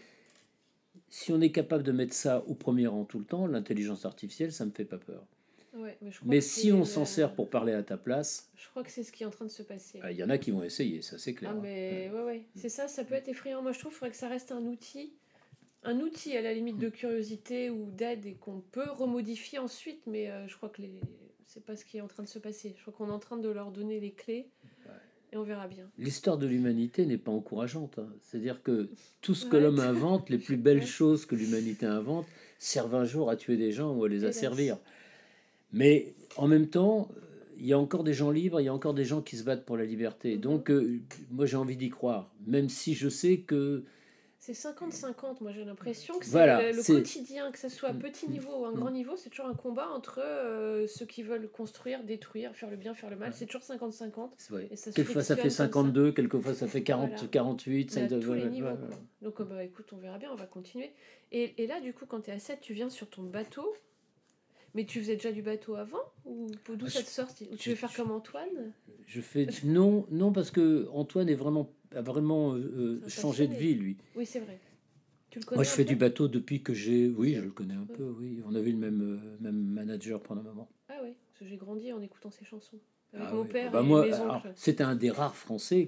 Si on est capable de mettre ça au premier rang tout le temps, l'intelligence artificielle, ça me fait pas peur. Ouais, mais je crois Mais que si on s'en sert pour parler à ta place, je crois que c'est ce qui est en train de se passer. il y en a qui vont essayer, ça c'est Ah, clair. Hein. mais ouais, ouais. C'est ça, ça peut être effrayant. Moi, je trouve qu'il faudrait que ça reste un outil. Un outil à la limite de curiosité ou d'aide et qu'on peut remodifier ensuite, mais je crois que c'est pas ce qui est en train de se passer. Je crois qu'on est en train de leur donner les clés et on verra bien. L'histoire de l'humanité n'est pas encourageante. Hein. C'est-à-dire que tout ce que l'homme Arrête. invente, les plus belles Ouais. choses que l'humanité invente, servent un jour à tuer des gens ou à les Hélas. asservir. Mais en même temps, il y a encore des gens libres, il y a encore des gens qui se battent pour la liberté. Mhm. Donc, moi, j'ai envie d'y croire, même si je sais que C'est 50-50, moi j'ai l'impression que c'est voilà, le c'est quotidien, que ce soit à petit niveau ou à un grand niveau, c'est toujours un combat entre ceux qui veulent construire, détruire, faire le bien, faire le mal. C'est toujours 50-50. ouais. Et ça se Quelquefois ça fait frictionne comme ça. 52, quelquefois ça fait 40, Voilà. 48. Mais à tous les ouais, niveaux, ouais, quoi. ouais. Donc, bah, écoute, on verra bien, on va continuer. Et là, du coup, quand tu es à 7, tu viens sur ton bateau. Mais tu faisais déjà du bateau avant? Ou d'où ça te sort? Ou tu veux faire comme Antoine? Je fais non, non parce que Antoine a vraiment C'est un changé de passionné. vie lui. Oui, c'est vrai. Tu le Moi, connais je un fais peu? du bateau depuis que oui, Ok. je le connais un Ouais. peu, oui. On avait le même manager pendant un moment. Ah ouais, parce que j'ai grandi en écoutant ses chansons. Avec Ah mon oui. père Bah et moi, mes alors, oncles. c'était un des rares Français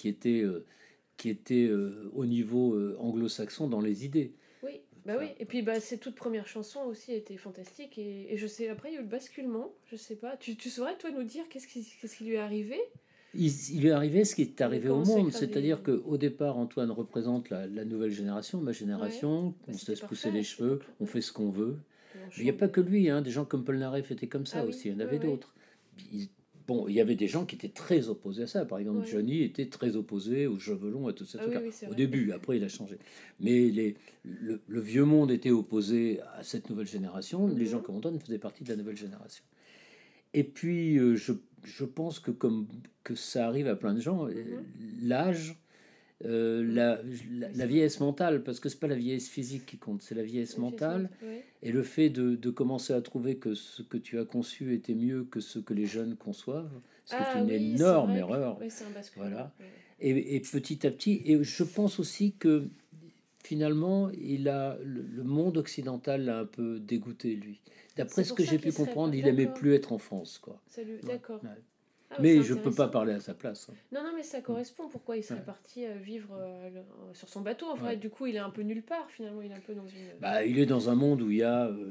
qui était au niveau anglo-saxon dans les idées. Oui, bah oui. Enfin, Et puis bah, ses toutes premières chansons aussi étaient fantastiques. Et je sais, après il y a eu le basculement, je sais pas. Tu saurais toi nous dire qu'est-ce qui lui est arrivé? il lui est arrivé ce qui est Il a arrivé au commencé à monde, écrire c'est-à-dire des... qu'au départ, Antoine représente la nouvelle génération, ma Ouais, génération, bah, on se c'était laisse pousser parfait les à cette cheveux, époque-là. on fait ce qu'on veut. Et on Mais il n'y a pas chantait. que lui, hein, des gens comme Paul Naref étaient comme ça Ah aussi, oui, il y en ouais, avait ouais. d'autres. Bon, il y avait des gens qui étaient très opposés à ça, par exemple Ouais. Johnny était très opposé aux cheveux longs et tout ça. Ah oui, oui, c'est Au vrai. début, après il a changé. Mais le vieux monde était opposé à cette nouvelle génération, les gens Mhm. comme Antoine faisaient partie de la nouvelle génération. Et puis, je pense que ça arrive à plein de gens. Mhm. L'âge, Mhm. la Oui, c'est vrai. vieillesse mentale, parce que c'est pas la vieillesse physique qui compte, c'est la vieillesse La pièce mentale. mentale, ouais. Et le fait de commencer à trouver que ce que tu as conçu était mieux que ce que les jeunes conçoivent, ce qui est Ah une oui, c'est énorme vrai. erreur. Oui, c'est un basculement. Voilà. Ouais. Et petit à petit, et je pense aussi que finalement, le monde occidental l'a un peu dégoûté, lui. D'après C'est ce pour que ça j'ai pu qu'il serait pas... comprendre, il aimait D'accord. plus être en France, quoi. Salut, Ouais, d'accord. ouais. Ah, bah, c'est Mais je peux pas intéressant. parler à sa place. Hein. Non, non, mais ça correspond. Pourquoi il serait Ouais. parti vivre sur son bateau? En vrai, Ouais. du coup, il est un peu nulle part, finalement. Il est un peu dans une... Bah, il est dans un monde où il y a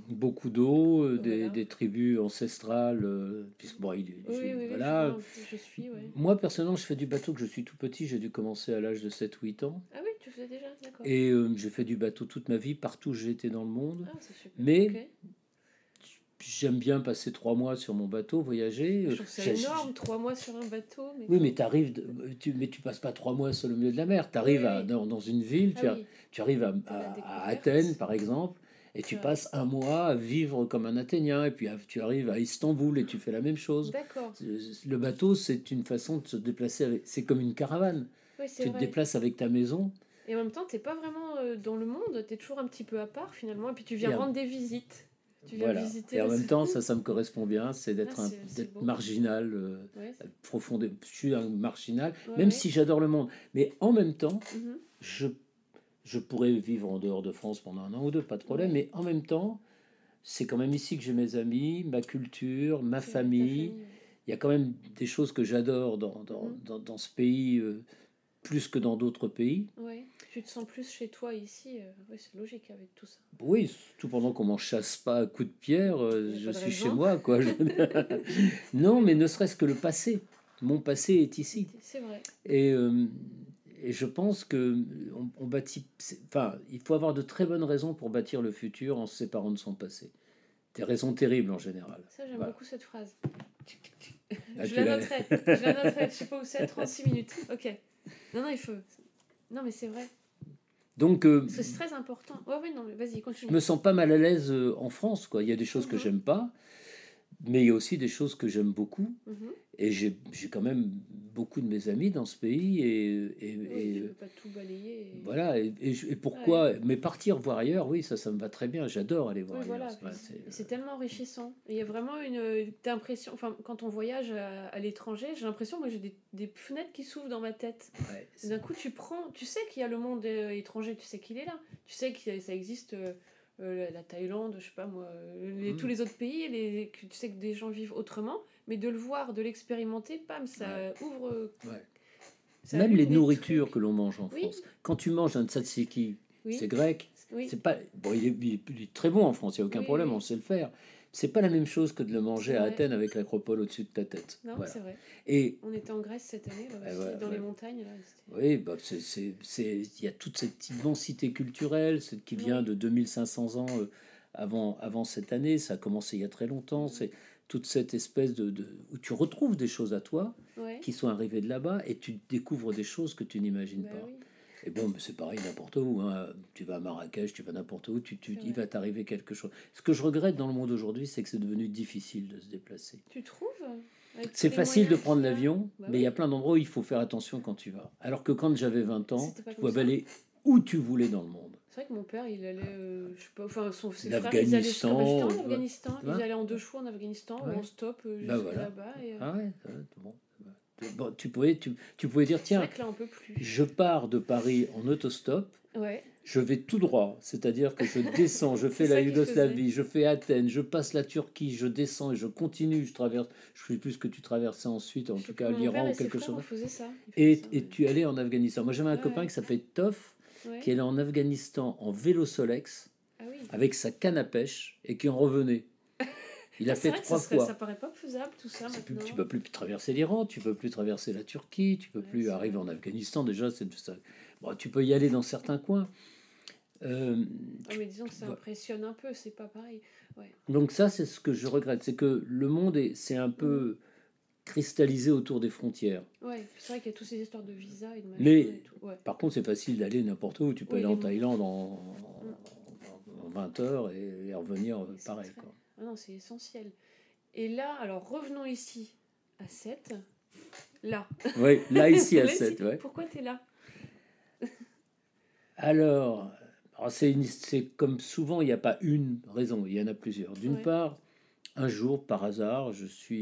beaucoup d'eau, Voilà. des tribus ancestrales, puisque bon, voilà. Je suis, ouais. Moi, personnellement, je fais du bateau que je suis tout petit, j'ai dû commencer à l'âge de 7 ou 8 ans. Ah oui, tu faisais déjà, d'accord. Et j'ai fait du bateau toute ma vie, partout où j'ai été dans le monde. Ah, c'est super. Mais Ok. j'aime bien passer 3 mois sur mon bateau, voyager. Je trouve ça énorme, 3 mois sur un bateau. Mais Oui, mais tu passes pas 3 mois sur le milieu de la mer. Tu arrives oui. dans une ville, Ah oui, tu arrives t'as la à découverte. Athènes, par exemple, et C'est tu vrai. passes un mois à vivre comme un Athénien, et puis tu arrives à Istanbul et tu fais la même chose. D'accord. Le bateau, c'est une façon de se déplacer. C'est comme une caravane. Oui, c'est Tu te vrai. déplaces avec ta maison. Et en même temps, t'es pas vraiment dans le monde, t'es toujours un petit peu à part finalement, et puis tu Et viens en- rendre des visites. Tu viens Voilà. visiter Et en les... même temps, ça me correspond bien, c'est Ah, d'être c'est beau. marginal, Ouais, profondément. Je suis un marginal, ouais, même ouais. si j'adore le monde. Mais en même temps, Mhm. je pourrais vivre en dehors de France pendant 1 an ou 2, pas de problème. Ouais. Mais en même temps, c'est quand même ici que j'ai mes amis, ma culture, ma C'est vrai, ta famille. famille. Il y a quand même des choses que j'adore Mhm. dans ce pays, plus que dans d'autres pays. Ouais. Tu te sens plus chez toi ici. Ouais, c'est logique avec tout ça. Oui, tout pendant qu'on m'en chasse pas à coups de pierre, Il y a je pas de suis chez raison. moi, quoi. Non, mais ne serait-ce que le passé. Mon passé est ici. C'est vrai. Et, euh, et je pense que on bâtit. Enfin, il faut avoir de très bonnes raisons pour bâtir le futur en se séparant de son passé. Des raisons terribles en général. Ça, j'aime Voilà. beaucoup cette phrase. Là, Je tu la l'as- noterai. Je la noterai. Je sais pas où c'est. 36 minutes. Ok. Non, il faut. Non, mais c'est vrai. Donc, Parce que c'est très important. Ouais, ouais, non, mais vas-y, je continue. me sens pas mal à l'aise en France, quoi. Il y a des choses que Mhm. j'aime pas, mais il y a aussi des choses que j'aime beaucoup. Mhm. Et j'ai quand même beaucoup de mes amis dans ce pays. Oui, tu peux pas tout balayer. Voilà. Et pourquoi? Mais partir voir ailleurs, oui, ça me va très bien. J'adore aller voir Oui, ailleurs. voilà. C'est tellement enrichissant. Et il y a vraiment t'as l'impression. Enfin, quand on voyage à l'étranger, j'ai l'impression, moi, j'ai des fenêtres qui s'ouvrent dans ma tête. Ouais, Et d'un coup, tu sais qu'il y a le monde étranger, tu sais qu'il est là. Tu sais que ça existe. La Thaïlande, je sais pas moi, tous les autres pays, tu sais que des gens vivent autrement, mais de le voir, de l'expérimenter, pam, ça ouvre. ouais. Ça Même allume les des nourritures trucs. que l'on mange en Oui, France. Quand tu manges un tzatziki, oui, c'est grec. oui, C'est pas bon, il est très bon en France. Il y a aucun oui, problème, oui. on sait le faire. C'est pas la même chose que de le manger C'est à vrai. Athènes avec l'acropole au-dessus de ta tête. Non, Voilà. c'est vrai. Et On était en Grèce cette année, là, aussi, voilà, dans ouais. les montagnes. Là, Oui, bah, il y a toute cette immensité culturelle qui vient Oui. de 2500 ans avant cette année. Ça a commencé il y a très longtemps. C'est toute cette espèce où tu retrouves des choses à toi Ouais. qui sont arrivées de là-bas et tu découvres des choses que tu n'imagines Bah pas. oui. Et bon, c'est pareil n'importe où. Hein. Tu vas à Marrakech, tu vas n'importe où, il va t'arriver quelque chose. Ce que je regrette dans le monde aujourd'hui, c'est que c'est devenu difficile de se déplacer. Tu trouves avec tous C'est les facile de moyens prendre qu'il y a l'avion, Bah mais il y a oui. plein d'endroits où il faut faire attention quand tu vas. Alors que quand j'avais 20 ans, C'était pas tu comme pouvais ça. aller où tu voulais dans le monde. C'est vrai que mon père, il allait, je sais pas, enfin, ses frères, ils allaient L'Afghanistan, comme j'étais en tu vois. Afghanistan, Tu ils vois. allaient en 2 jours en Afghanistan Ouais. ou en stop Bah jusqu'à voilà. là-bas. Ah ouais, bon. Bon, tu pouvais dire, C'est tiens, vrai que là, on peut plus. je pars de Paris en autostop, Ouais. je vais tout droit, c'est-à-dire que je descends, je fais C'est la ça qu'il Yougoslavie, je fais Athènes, je passe la Turquie, je descends et je continue, je traverse, je sais plus ce que tu traversais ensuite, en Je sais tout plus, cas mon père l'Iran et ou ses quelque frères, chose. on faisait ça. Ils faisaient ça, Et tu allais en Afghanistan. Moi j'avais un copain ouais. qui s'appelait Toff, Ouais. qui allait en Afghanistan en vélo Solex, Ah oui. avec sa canne à pêche, et qui en revenait. Il a C'est fait vrai que 3 fois. ça paraît pas faisable tout ça maintenant. Tu peux plus traverser l'Iran, tu peux plus traverser la Turquie, tu peux Ouais, plus c'est arriver vrai. en Afghanistan. Déjà, c'est ça. Bon, tu peux y aller dans certains coins. Ah, mais disons que ça Voilà. impressionne un peu, c'est pas pareil. Ouais. Donc ça, c'est ce que je regrette, c'est que le monde c'est un peu cristallisé autour des frontières. Ouais, c'est vrai qu'il y a toutes ces histoires de visa et de machin Mais et tout. Ouais. par contre, c'est facile d'aller n'importe où. Tu peux Oui, aller en les- Thaïlande en 20 heures et revenir C'est pareil. très- Quoi. Ah non, c'est essentiel. Et là, alors revenons ici à 7. Là. Oui, là ici à Là, 7. Ouais. Pourquoi t'es là Alors, c'est comme souvent, il n'y a pas une raison, il y en a plusieurs. D'une Ouais. part, un jour, par hasard,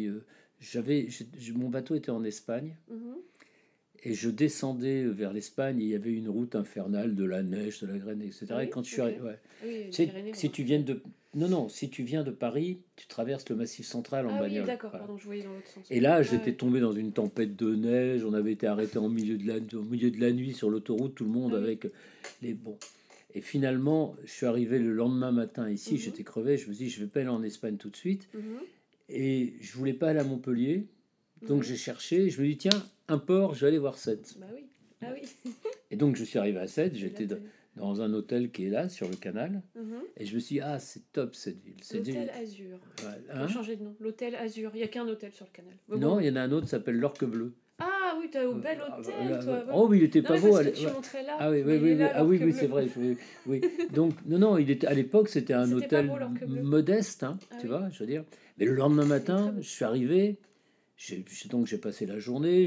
mon bateau était en Espagne Mhm. et je descendais vers l'Espagne et il y avait une route infernale de la neige, de la graine, etc. Ah oui, Et quand je suis ok. arrivé, ouais. Ah oui, les Tu sais, Pyrénées, si on tu va- viens de, non, si tu viens de Paris, tu traverses le Massif central en Ah oui, bagnole. d'accord, Voilà. pardon, je voyais dans l'autre sens. Et là, Ouais, j'étais ouais. tombé dans une tempête de neige. On avait été arrêté au milieu de la nuit sur l'autoroute, tout le monde Ah oui. avec les bons. Et finalement, je suis arrivé le lendemain matin ici, Mhm. j'étais crevé, je me suis dit, je vais pas aller en Espagne tout de suite. Mhm. Et je voulais pas aller à Montpellier, donc Ouais. j'ai cherché, je me dis, tiens, un port, je vais aller voir Sète. Bah oui. Ah oui. Et donc je suis arrivé à Sète, Et là, j'étais t'as- dans un hôtel qui est là, sur le canal, Mhm. et je me suis dit, ah, c'est top cette ville. L'hôtel Azur. Ouais, On a changé de nom. L'hôtel Azur. Il n'y a qu'un hôtel sur le canal. Mais non, bon. il y en a un autre qui s'appelle l'Orque Bleue. Ah oui, t'as un bel hôtel, toi. Ouais. Oh oui, il était Non, pas mais beau. parce que tu montrais là. Ah oui, Mais oui, il oui, est là, ah oui, l'Orque oui, c'est Bleue. vrai. Oui. Donc non, il était à l'époque, c'était un C'était pas hôtel beau, l'Orque Bleue. modeste, hein, Ah tu oui. vois, je veux dire. Mais le lendemain Il est matin, très beau. je suis arrivé, donc j'ai passé la journée.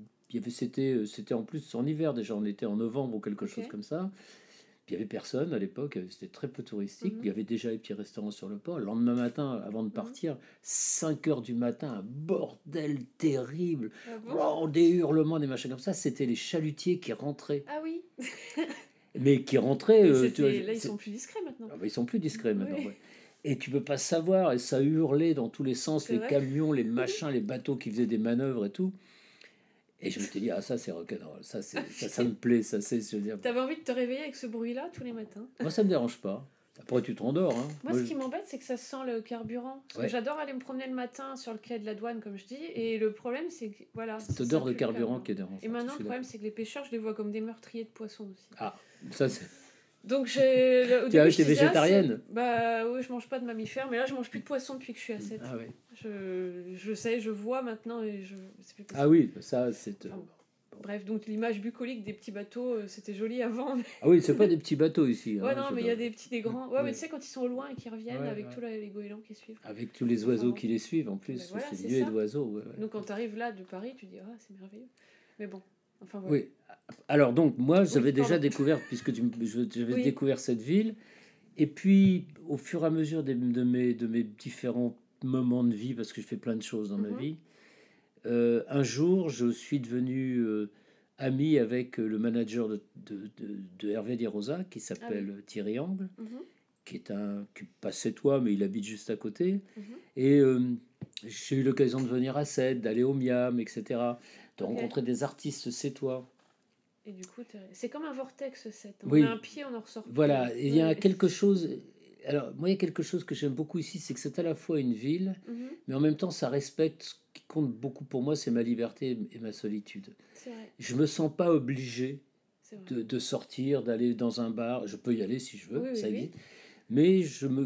C'était en plus en hiver déjà, on était en novembre ou quelque chose Ok. comme ça. Puis il y avait personne à l'époque, c'était très peu touristique. Mhm. Il y avait déjà les petits restaurants sur le port. Le lendemain matin, avant de Mhm. partir, 5 heures du matin, un bordel terrible. Ah bon? Oh, des hurlements, des machins comme ça. C'était les chalutiers qui rentraient. Ah oui. Mais qui rentraient. Mais Tu vois, là, ils sont plus discrets maintenant. ah bah, ils sont plus discrets maintenant. Oui. Ouais. Et tu peux pas savoir. Et ça hurlait dans tous les sens. C'est Les vrai. camions, les machins, les bateaux qui faisaient des manœuvres et tout. Et je me suis dit, ah, ça c'est rock'n'roll. Ça me plaît. Ça, c'est, je veux dire, T'avais envie de te réveiller avec ce bruit-là tous les matins. moi, ça me dérange pas. Après, tu te rendors. Hein. Moi, ce qui m'embête, c'est que ça sent le carburant. Parce Ouais. que j'adore aller me promener le matin sur le quai de la douane, comme je dis. Et le problème, c'est que voilà. Cette ça odeur sent de plus le carburant qui est dérangeante. Et maintenant, je le suis problème, c'est que les pêcheurs, je les vois comme des meurtriers de poissons aussi. d'accord. Ah, ça c'est. Donc, au Tu début, es je disais, végétarienne? bah oui, je mange pas de mammifères, mais là, je mange plus de poissons depuis que je suis à 7. Ah oui. Je sais, je vois maintenant et c'est plus possible. Ah oui, ça c'est. Enfin, bref, donc l'image bucolique des petits bateaux, c'était joli avant. Ah oui, c'est pas des petits bateaux ici. Ouais, hein, non, je mais il y dois- a des petits, des grands. Ouais, Ouais. mais tu sais, quand ils sont au loin et qu'ils reviennent Ouais, avec ouais. tous les goélands qui suivent. Avec tous les oiseaux qui les suivent en plus, Mais voilà, c'est c'est lieu ça. d'oiseaux. Ouais, ouais. Donc quand tu arrives là de Paris, tu dis, ah, c'est merveilleux. Mais bon, enfin voilà. Oui. Alors donc moi j'avais déjà pardon. découvert puisque j'avais Oui. découvert cette ville et puis au fur et à mesure de mes différents moments de vie parce que je fais plein de choses dans ma Mhm. vie, un jour je suis devenu ami avec le manager de Hervé Di Rosa qui s'appelle Thierry Angle, Mhm. qui passait toi mais il habite juste à côté. Mhm. Et j'ai eu l'occasion de venir à Sète, d'aller au Miam, etc., de Ok. rencontrer des artistes sétois. Et du coup, c'est comme un vortex, cette. On Oui. met un pied, on en ressort plus. Voilà, et il y a Ouais. quelque chose. Alors, moi, il y a quelque chose que j'aime beaucoup ici, c'est que c'est à la fois une ville, Mhm. mais en même temps, ça respecte. Ce qui compte beaucoup pour moi, c'est ma liberté et ma solitude. C'est vrai, Je me sens pas obligé c'est vrai. de sortir, d'aller dans un bar. Je peux y aller si je veux, Oui, ça oui, existe. Mais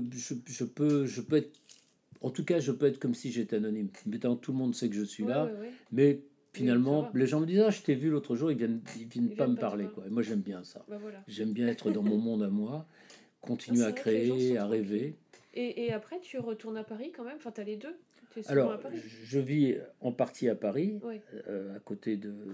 je peux être. En tout cas, je peux être comme si j'étais anonyme. Mais tout le monde sait que je suis Ouais, là. ouais, ouais. Mais ça finalement, va. les gens me disent, ah, je t'ai vu l'autre jour, ils viennent pas viennent me pas te parler. voir. Quoi. Et moi, j'aime bien ça. Bah voilà. J'aime bien être dans mon monde à moi, continuer Ah, à c'est vrai que les gens créer, sont à rêver. Et après, tu retournes à Paris quand même. Enfin, t'as les deux. Tu es souvent Alors, à Paris. je vis en partie à Paris, Ouais. à côté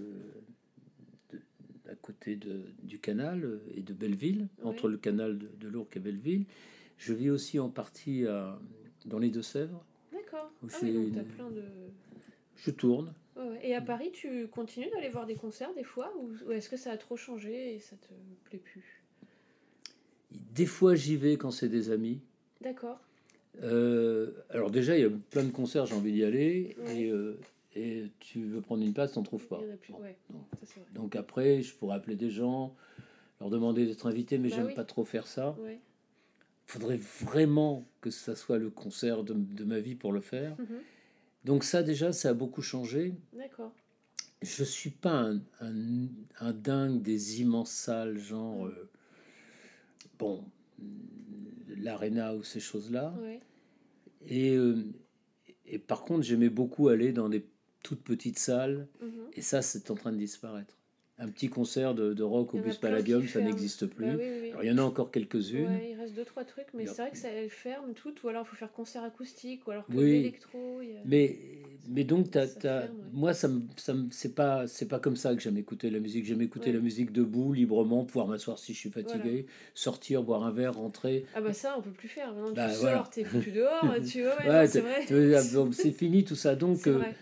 du canal et de Belleville, Ouais. entre le canal de l'Ourcq et Belleville. Je vis aussi en partie dans les Deux-Sèvres. D'accord. Où Ah j'ai oui, donc une- t'as plein de. Je tourne. Ouais, ouais. Et à Paris, tu continues d'aller voir des concerts des fois ou est-ce que ça a trop changé et ça te plaît plus? Des fois, j'y vais quand c'est des amis. D'accord. Alors déjà, il y a plein de concerts, j'ai envie d'y aller. Ouais. Et tu veux prendre une place, t'en trouves pas. Il y en a plus. Bon, Ouais, non. ça c'est vrai. Donc après, je pourrais appeler des gens, leur demander d'être invités, mais Bah j'aime oui. pas trop faire ça. Ouais. Faudrait vraiment que ça soit le concert de ma vie pour le faire. Mhm. Donc ça déjà, ça a beaucoup changé. D'accord. Je suis pas un dingue des immenses salles, genre bon, l'Arena ou ces choses-là. Ouais. Et par contre, j'aimais beaucoup aller dans des toutes petites salles. Mhm. Et ça, c'est en train de disparaître. Un petit concert de rock au Il y en a Bus plein Palladium, qui ça ferment. n'existe plus. Bah oui, oui, oui. Alors, il y en a encore quelques-unes. Ouais, il reste 2-3 trucs, mais Il y a- c'est vrai que ça elles ferment toutes, ou alors il faut faire concert acoustique, ou alors que Oui. de l'électro. il y a- Mais donc, Ça ferme, ouais. moi, c'est pas comme ça que j'aime écouter la musique. J'aime écouter Ouais. la musique debout, librement, pouvoir m'asseoir si je suis fatigué, sortir, boire un verre, rentrer. Ah bah ça, on peut plus faire. Maintenant, Bah, tu voilà. sors, t'es foutu dehors, tu vois, ouais, Ouais, non, c'est vrai. c'est fini tout ça. Donc, C'est vrai.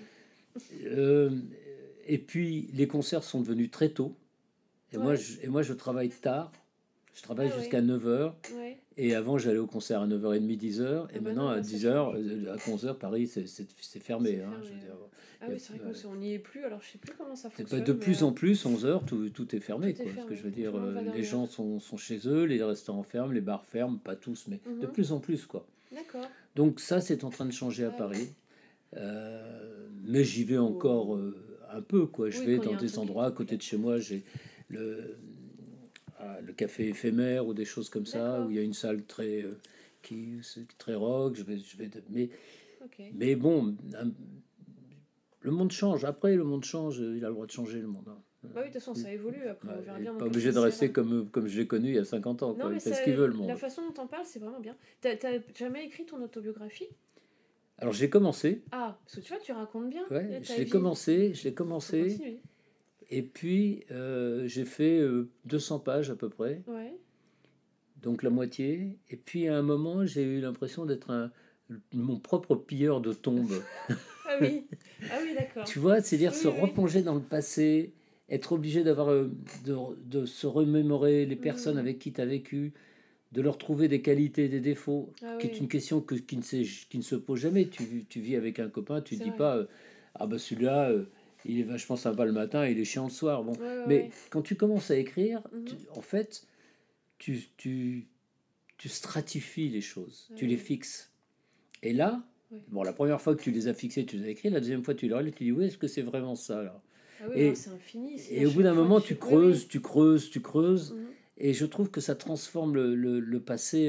et puis, les concerts sont devenus très tôt. Et Ouais. moi, je travaille tard. Je travaille Ah jusqu'à ouais. 9h. Ouais. Et avant, j'allais au concert à 9h30, 10h. Et Ah bah maintenant, non, à là, ça 10h, change. à 11h, Paris, c'est fermé. C'est Hein, je fermé. veux dire, Ah y a- oui, c'est vrai qu'on n'y est plus, alors je sais plus comment ça de fonctionne, mais plus en plus, 11h, tout est fermé. tout est Quoi. Ce que je fermé. veux Tout dire, le monde va les dormir. gens sont chez eux, les restaurants ferment, les bars ferment, pas tous, mais de Mhm. plus en plus. Quoi. D'accord. Donc ça, c'est en train de changer à Ah oui. Paris. Mais j'y vais encore Faut- un peu. Quoi. Je Oui, vais quand il y dans a un des truc qui endroits te à côté plaît. de chez moi. J'ai le, le café éphémère ou des choses comme ça, où D'accord. il y a une salle c'est très rock. Ok. Mais bon, le monde change. Après, le monde change. Il a le droit de changer, le monde. Hein. Bah oui, de toute façon, Il ça évolue. Après, on verra n'est bien dans pas quel obligé de sens ça rester ira. comme je l'ai connu il y a 50 ans. Non, Quoi. mais Il fait ça, ce qu'il veut, le la monde. façon dont t'en parles, c'est vraiment bien. T'as jamais écrit ton autobiographie? Alors, j'ai commencé. Ah, parce que tu vois, tu racontes bien Ouais, ta vie. je l'ai Faut commencé. continuer. Et puis, j'ai fait 200 pages à peu près. Ouais. Donc la moitié. Et puis à un moment, j'ai eu l'impression d'être mon propre pilleur de tombes. Ah oui. Ah oui, d'accord. Tu vois, c'est-à-dire Oui, se oui, oui. replonger dans le passé, être obligé de se remémorer les personnes Mhm. avec qui tu as vécu, de leur trouver des qualités, des défauts, Ah qui est oui, une question qui ne se pose jamais. Tu vis avec un copain, tu c'est dis vrai. pas ah bah celui-là, il est vachement sympa le matin, il est chiant le soir. Bon, Ouais, ouais, mais ouais. quand tu commences à écrire, Mhm. en fait, tu, tu, tu stratifies les choses, Ah tu les oui. fixes. Et là, Ouais. bon, la première fois que tu les as fixés, tu les as écrits, la deuxième fois tu les relis, tu dis oui, est-ce que c'est vraiment ça là? Ah oui, alors Et, c'est infini. Si à et au bout chaque d'un fois moment, tu. tu Oui, oui. creuses, tu creuses, tu creuses, Mhm. et je trouve que ça transforme le passé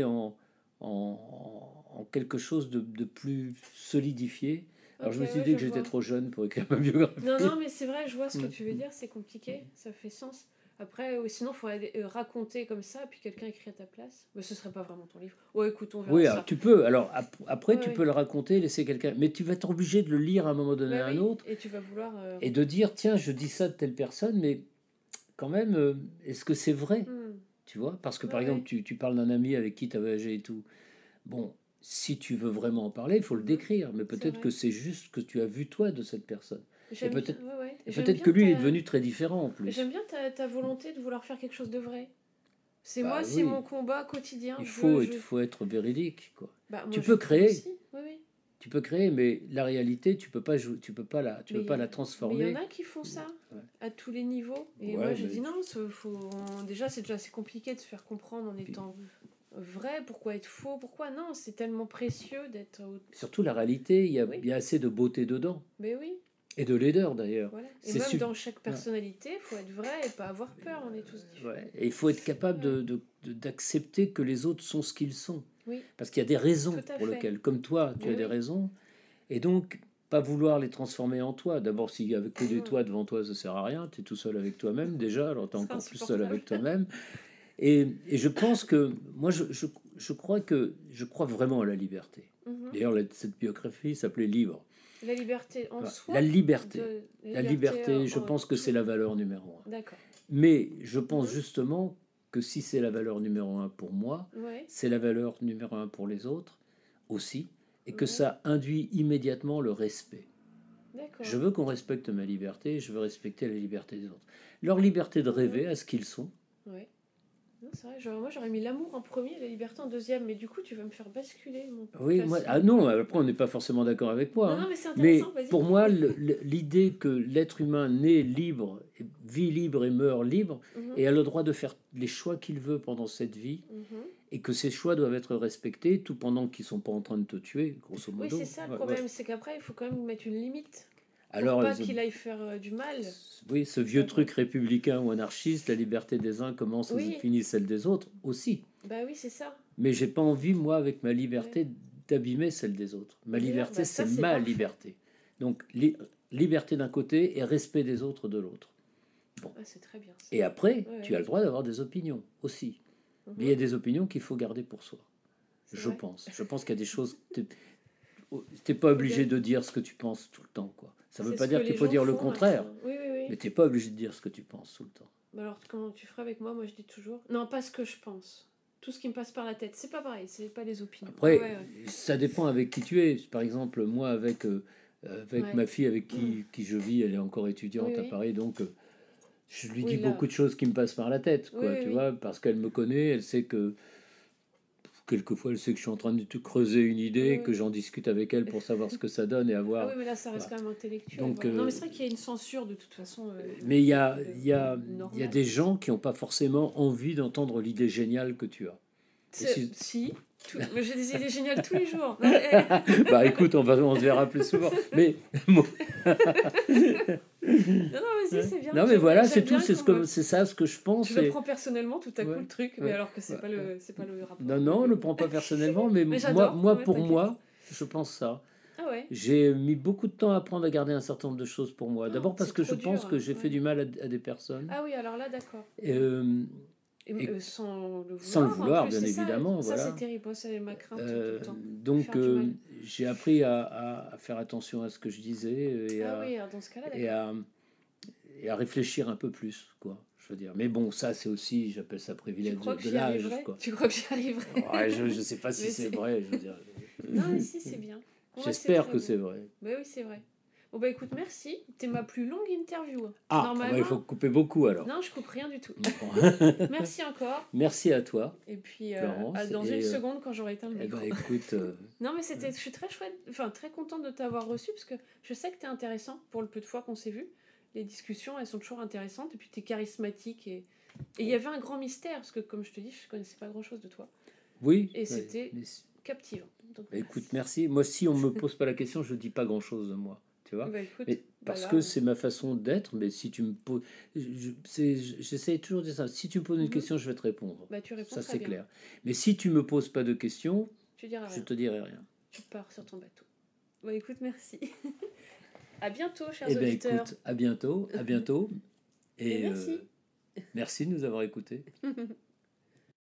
en quelque chose de plus solidifié. Alors Ok, je me suis ouais, dit je que j'étais vois. trop jeune pour écrire ma Non, non, biographie. mais c'est vrai, je vois ce que Ouais. tu veux dire, c'est compliqué, ça fait sens. Après, sinon, il faudrait raconter comme ça, puis quelqu'un écrit à ta place. Mais ce serait pas vraiment ton livre. Ouais, écoute, on verra Oui, alors ça. tu peux. Alors après, Ouais, tu peux ouais. le raconter, laisser quelqu'un. Mais tu vas être obligé de le lire à un moment donné Bah à un oui, autre et tu vas vouloir. et de dire tiens, je dis ça de telle personne, mais quand même, est-ce que c'est vrai? Hmm. Tu vois? Parce que Ouais, par exemple, ouais. tu parles d'un ami avec qui tu as voyagé et tout. Bon, si tu veux vraiment en parler, il faut le Mhm. décrire. Mais C'est peut-être que vrai. c'est juste que tu as vu toi de cette personne. Et J'aime bien, peut-être ouais, ouais. et J'aime peut-être bien que lui il est ta. devenu très différent en J'aime plus. bien ta volonté de vouloir faire quelque chose de vrai. C'est Bah moi, c'est mon oui, combat quotidien. il faut être véridique, quoi. Bah moi Tu je peux crée créer, aussi, oui, oui. tu peux créer, mais la réalité, tu Mais peux il y pas a... la mais il y en transformer. a qui font ça Ouais, à tous les niveaux. Et moi ouais, j'ai mais dit non, déjà c'est déjà assez compliqué de se faire comprendre en puis, étant vrai. Pourquoi être faux? Pourquoi non? C'est tellement précieux d'être. surtout la réalité, Oui, il y a assez de beauté dedans mais oui, et de laideur d'ailleurs. voilà. Et C'est même su- dans chaque ouais. personnalité, il faut être vrai et pas avoir peur. On est tous Ouais. différents. Et il faut être capable Ouais. d'accepter que les autres sont ce qu'ils sont. Oui, Parce qu'il y a des tout raisons à pour fait. lesquelles, comme toi, tu Mais as des oui, raisons, et donc pas vouloir les transformer en toi. D'abord, si avec que des non, toi devant toi, ça sert à rien, tu es tout seul avec toi-même déjà, alors tu es c'est encore plus seul insupportable. avec toi-même. Et je pense que, moi, je crois vraiment à la liberté. Mhm. D'ailleurs, cette biographie s'appelait Libre. La liberté en Voilà. soi, la La liberté liberté, je en pense que c'est tout. la valeur numéro un. D'accord. Mais je pense Mhm. justement que si c'est la valeur numéro un pour moi, Ouais, c'est la valeur numéro un pour les autres aussi, et que ouais, ça induit immédiatement le respect. Je d'accord. veux qu'on respecte ma liberté, je veux respecter la liberté des autres. Leur liberté de Mhm. rêver à ce qu'ils sont. Ouais. Non, c'est vrai, moi j'aurais mis l'amour en premier et la liberté en deuxième, mais du coup tu vas me faire basculer mon Oui, moi, classement. ah non, après on n'est pas forcément d'accord avec moi, Non, hein. non, mais c'est Mais intéressant, vas-y. pour moi, l'idée que l'être humain naît libre, vit libre et meurt libre, Mhm, et a le droit de faire les choix qu'il veut pendant cette vie, mhm. et que ces choix doivent être respectés, tout pendant qu'ils ne sont pas en train de te tuer, grosso Oui, c'est modo. ça le Ouais, ouais. problème, c'est qu'après il faut quand même mettre une limite pour Alors, pas qu'il aille faire du mal. oui, ce Ça vieux va. truc républicain ou anarchiste, la liberté des uns commence et Oui, finit celle des autres, aussi. bah oui, c'est ça. Mais j'ai pas envie, moi, avec ma Ouais. liberté, d'abîmer celle des autres. Ma D'ailleurs, liberté, bah c'est ça c'est ma parfait. liberté. Donc, liberté d'un côté et respect des autres de l'autre. Bon. Ah, c'est très bien ça. Et après, Ouais, tu ouais. as le droit d'avoir des opinions aussi. Mais il y Mhm, a des opinions qu'il faut garder pour soi. c'est Je vrai. pense. Je pense qu'il y a des choses. T'es pas Faut obligé garder. de dire ce que tu penses tout le temps, quoi. Ça veut C'est pas ce que dire qu'il les faut gens dire le font contraire, maintenant. Oui, oui, oui. mais t'es pas obligé de dire ce que tu penses tout le temps. Bah alors, comment tu feras avec moi? Moi, je dis toujours. Non, pas ce que je pense. Tout ce qui me passe par la tête. C'est pas pareil, c'est pas les opinions. Ah Après, ouais, ouais. ça dépend avec qui tu es. Par exemple, moi, avec Ouais. ma fille avec qui je vis, elle est encore Oui, étudiante à oui. Paris, donc je lui Oui, dis là. beaucoup de choses qui me passent par la tête, quoi, Oui, tu oui. vois, parce qu'elle me connaît, elle sait que quelquefois elle sait que je suis en train de creuser une idée, Oui, que oui. j'en discute avec elle pour savoir ce que ça donne et Ah oui, avoir. mais là, ça reste Voilà. quand même intellectuel. Donc, Voilà. Non, mais c'est vrai qu'il y a une censure de toute façon mais il y a normale. des gens qui n'ont pas forcément envie d'entendre l'idée géniale que tu as. Et Si, mais j'ai des idées géniales tous les jours. Non, mais... bah écoute, on se verra plus souvent. Mais moi- non, vas-y, c'est bien. non, mais voilà, c'est j'aime tout. bien C'est ça ce que je pense. Je le prends personnellement tout à coup Ouais, le truc, mais ouais, alors que c'est ouais, pas ouais. c'est pas le rapport. Non, non, on le prend pas personnellement, mais Mais j'adore. Non, mais pour t'inquiète. moi, je pense ça. Ah ouais. J'ai mis beaucoup de temps à apprendre à garder un certain nombre de choses pour moi. Oh, D'abord parce c'est que je trop pense dur, que j'ai ouais. fait du mal à des personnes. Ah oui, alors là, d'accord. Et Sans le vouloir. sans le vouloir, en plus, bien c'est évidemment. Ça, Voilà. c'est terrible. Moi, c'est ma crainte tout le temps. Donc, Faire du mal. j'ai appris à faire attention à ce que je disais Ah oui, alors dans ce cas-là, et d'accord. et à réfléchir un peu plus, quoi. Je veux dire. Mais bon, ça, c'est aussi, j'appelle ça privilège Tu crois de que j'y l'âge, arriverai quoi. Tu crois que j'y arriverai Ouais, je ne sais pas si Mais c'est vrai. Je veux dire. Non, mais si, c'est bien. Ouais, J'espère très que bien. c'est vrai. Bah oui, c'est vrai. Bon, bah écoute, merci. T'es ma plus longue interview. Ah, Normalement. bah, il faut couper beaucoup alors. Non, je coupe rien du tout. Bon. Merci encore. Merci à toi. Et puis, Florence, dans une seconde, quand j'aurai éteint le Eh micro. ben, écoute, Non, mais je suis très chouette, enfin très contente de t'avoir reçu parce que je sais que t'es intéressant pour le peu de fois qu'on s'est vu. Les discussions, elles sont toujours intéressantes et puis t'es charismatique et il y avait un grand mystère parce que, comme je te dis, je connaissais pas grand chose de toi. oui. Et c'était captivant. Donc, écoute, merci. Moi, si on me pose pas la question, je dis pas grand chose de moi. Tu vois. Bah, écoute, mais parce que c'est ma façon d'être. Mais si tu me poses, j'essaie toujours de dire ça. Si tu me poses une question, je vais te répondre. Bah, tu réponds ça, c'est bien. clair. Mais si tu me poses pas de questions, je te dirai rien. Tu pars sur ton bateau. Bah, écoute, merci. À bientôt, chers auditeurs. auditeurs. Écoute, à bientôt. Et merci. merci de nous avoir écoutés.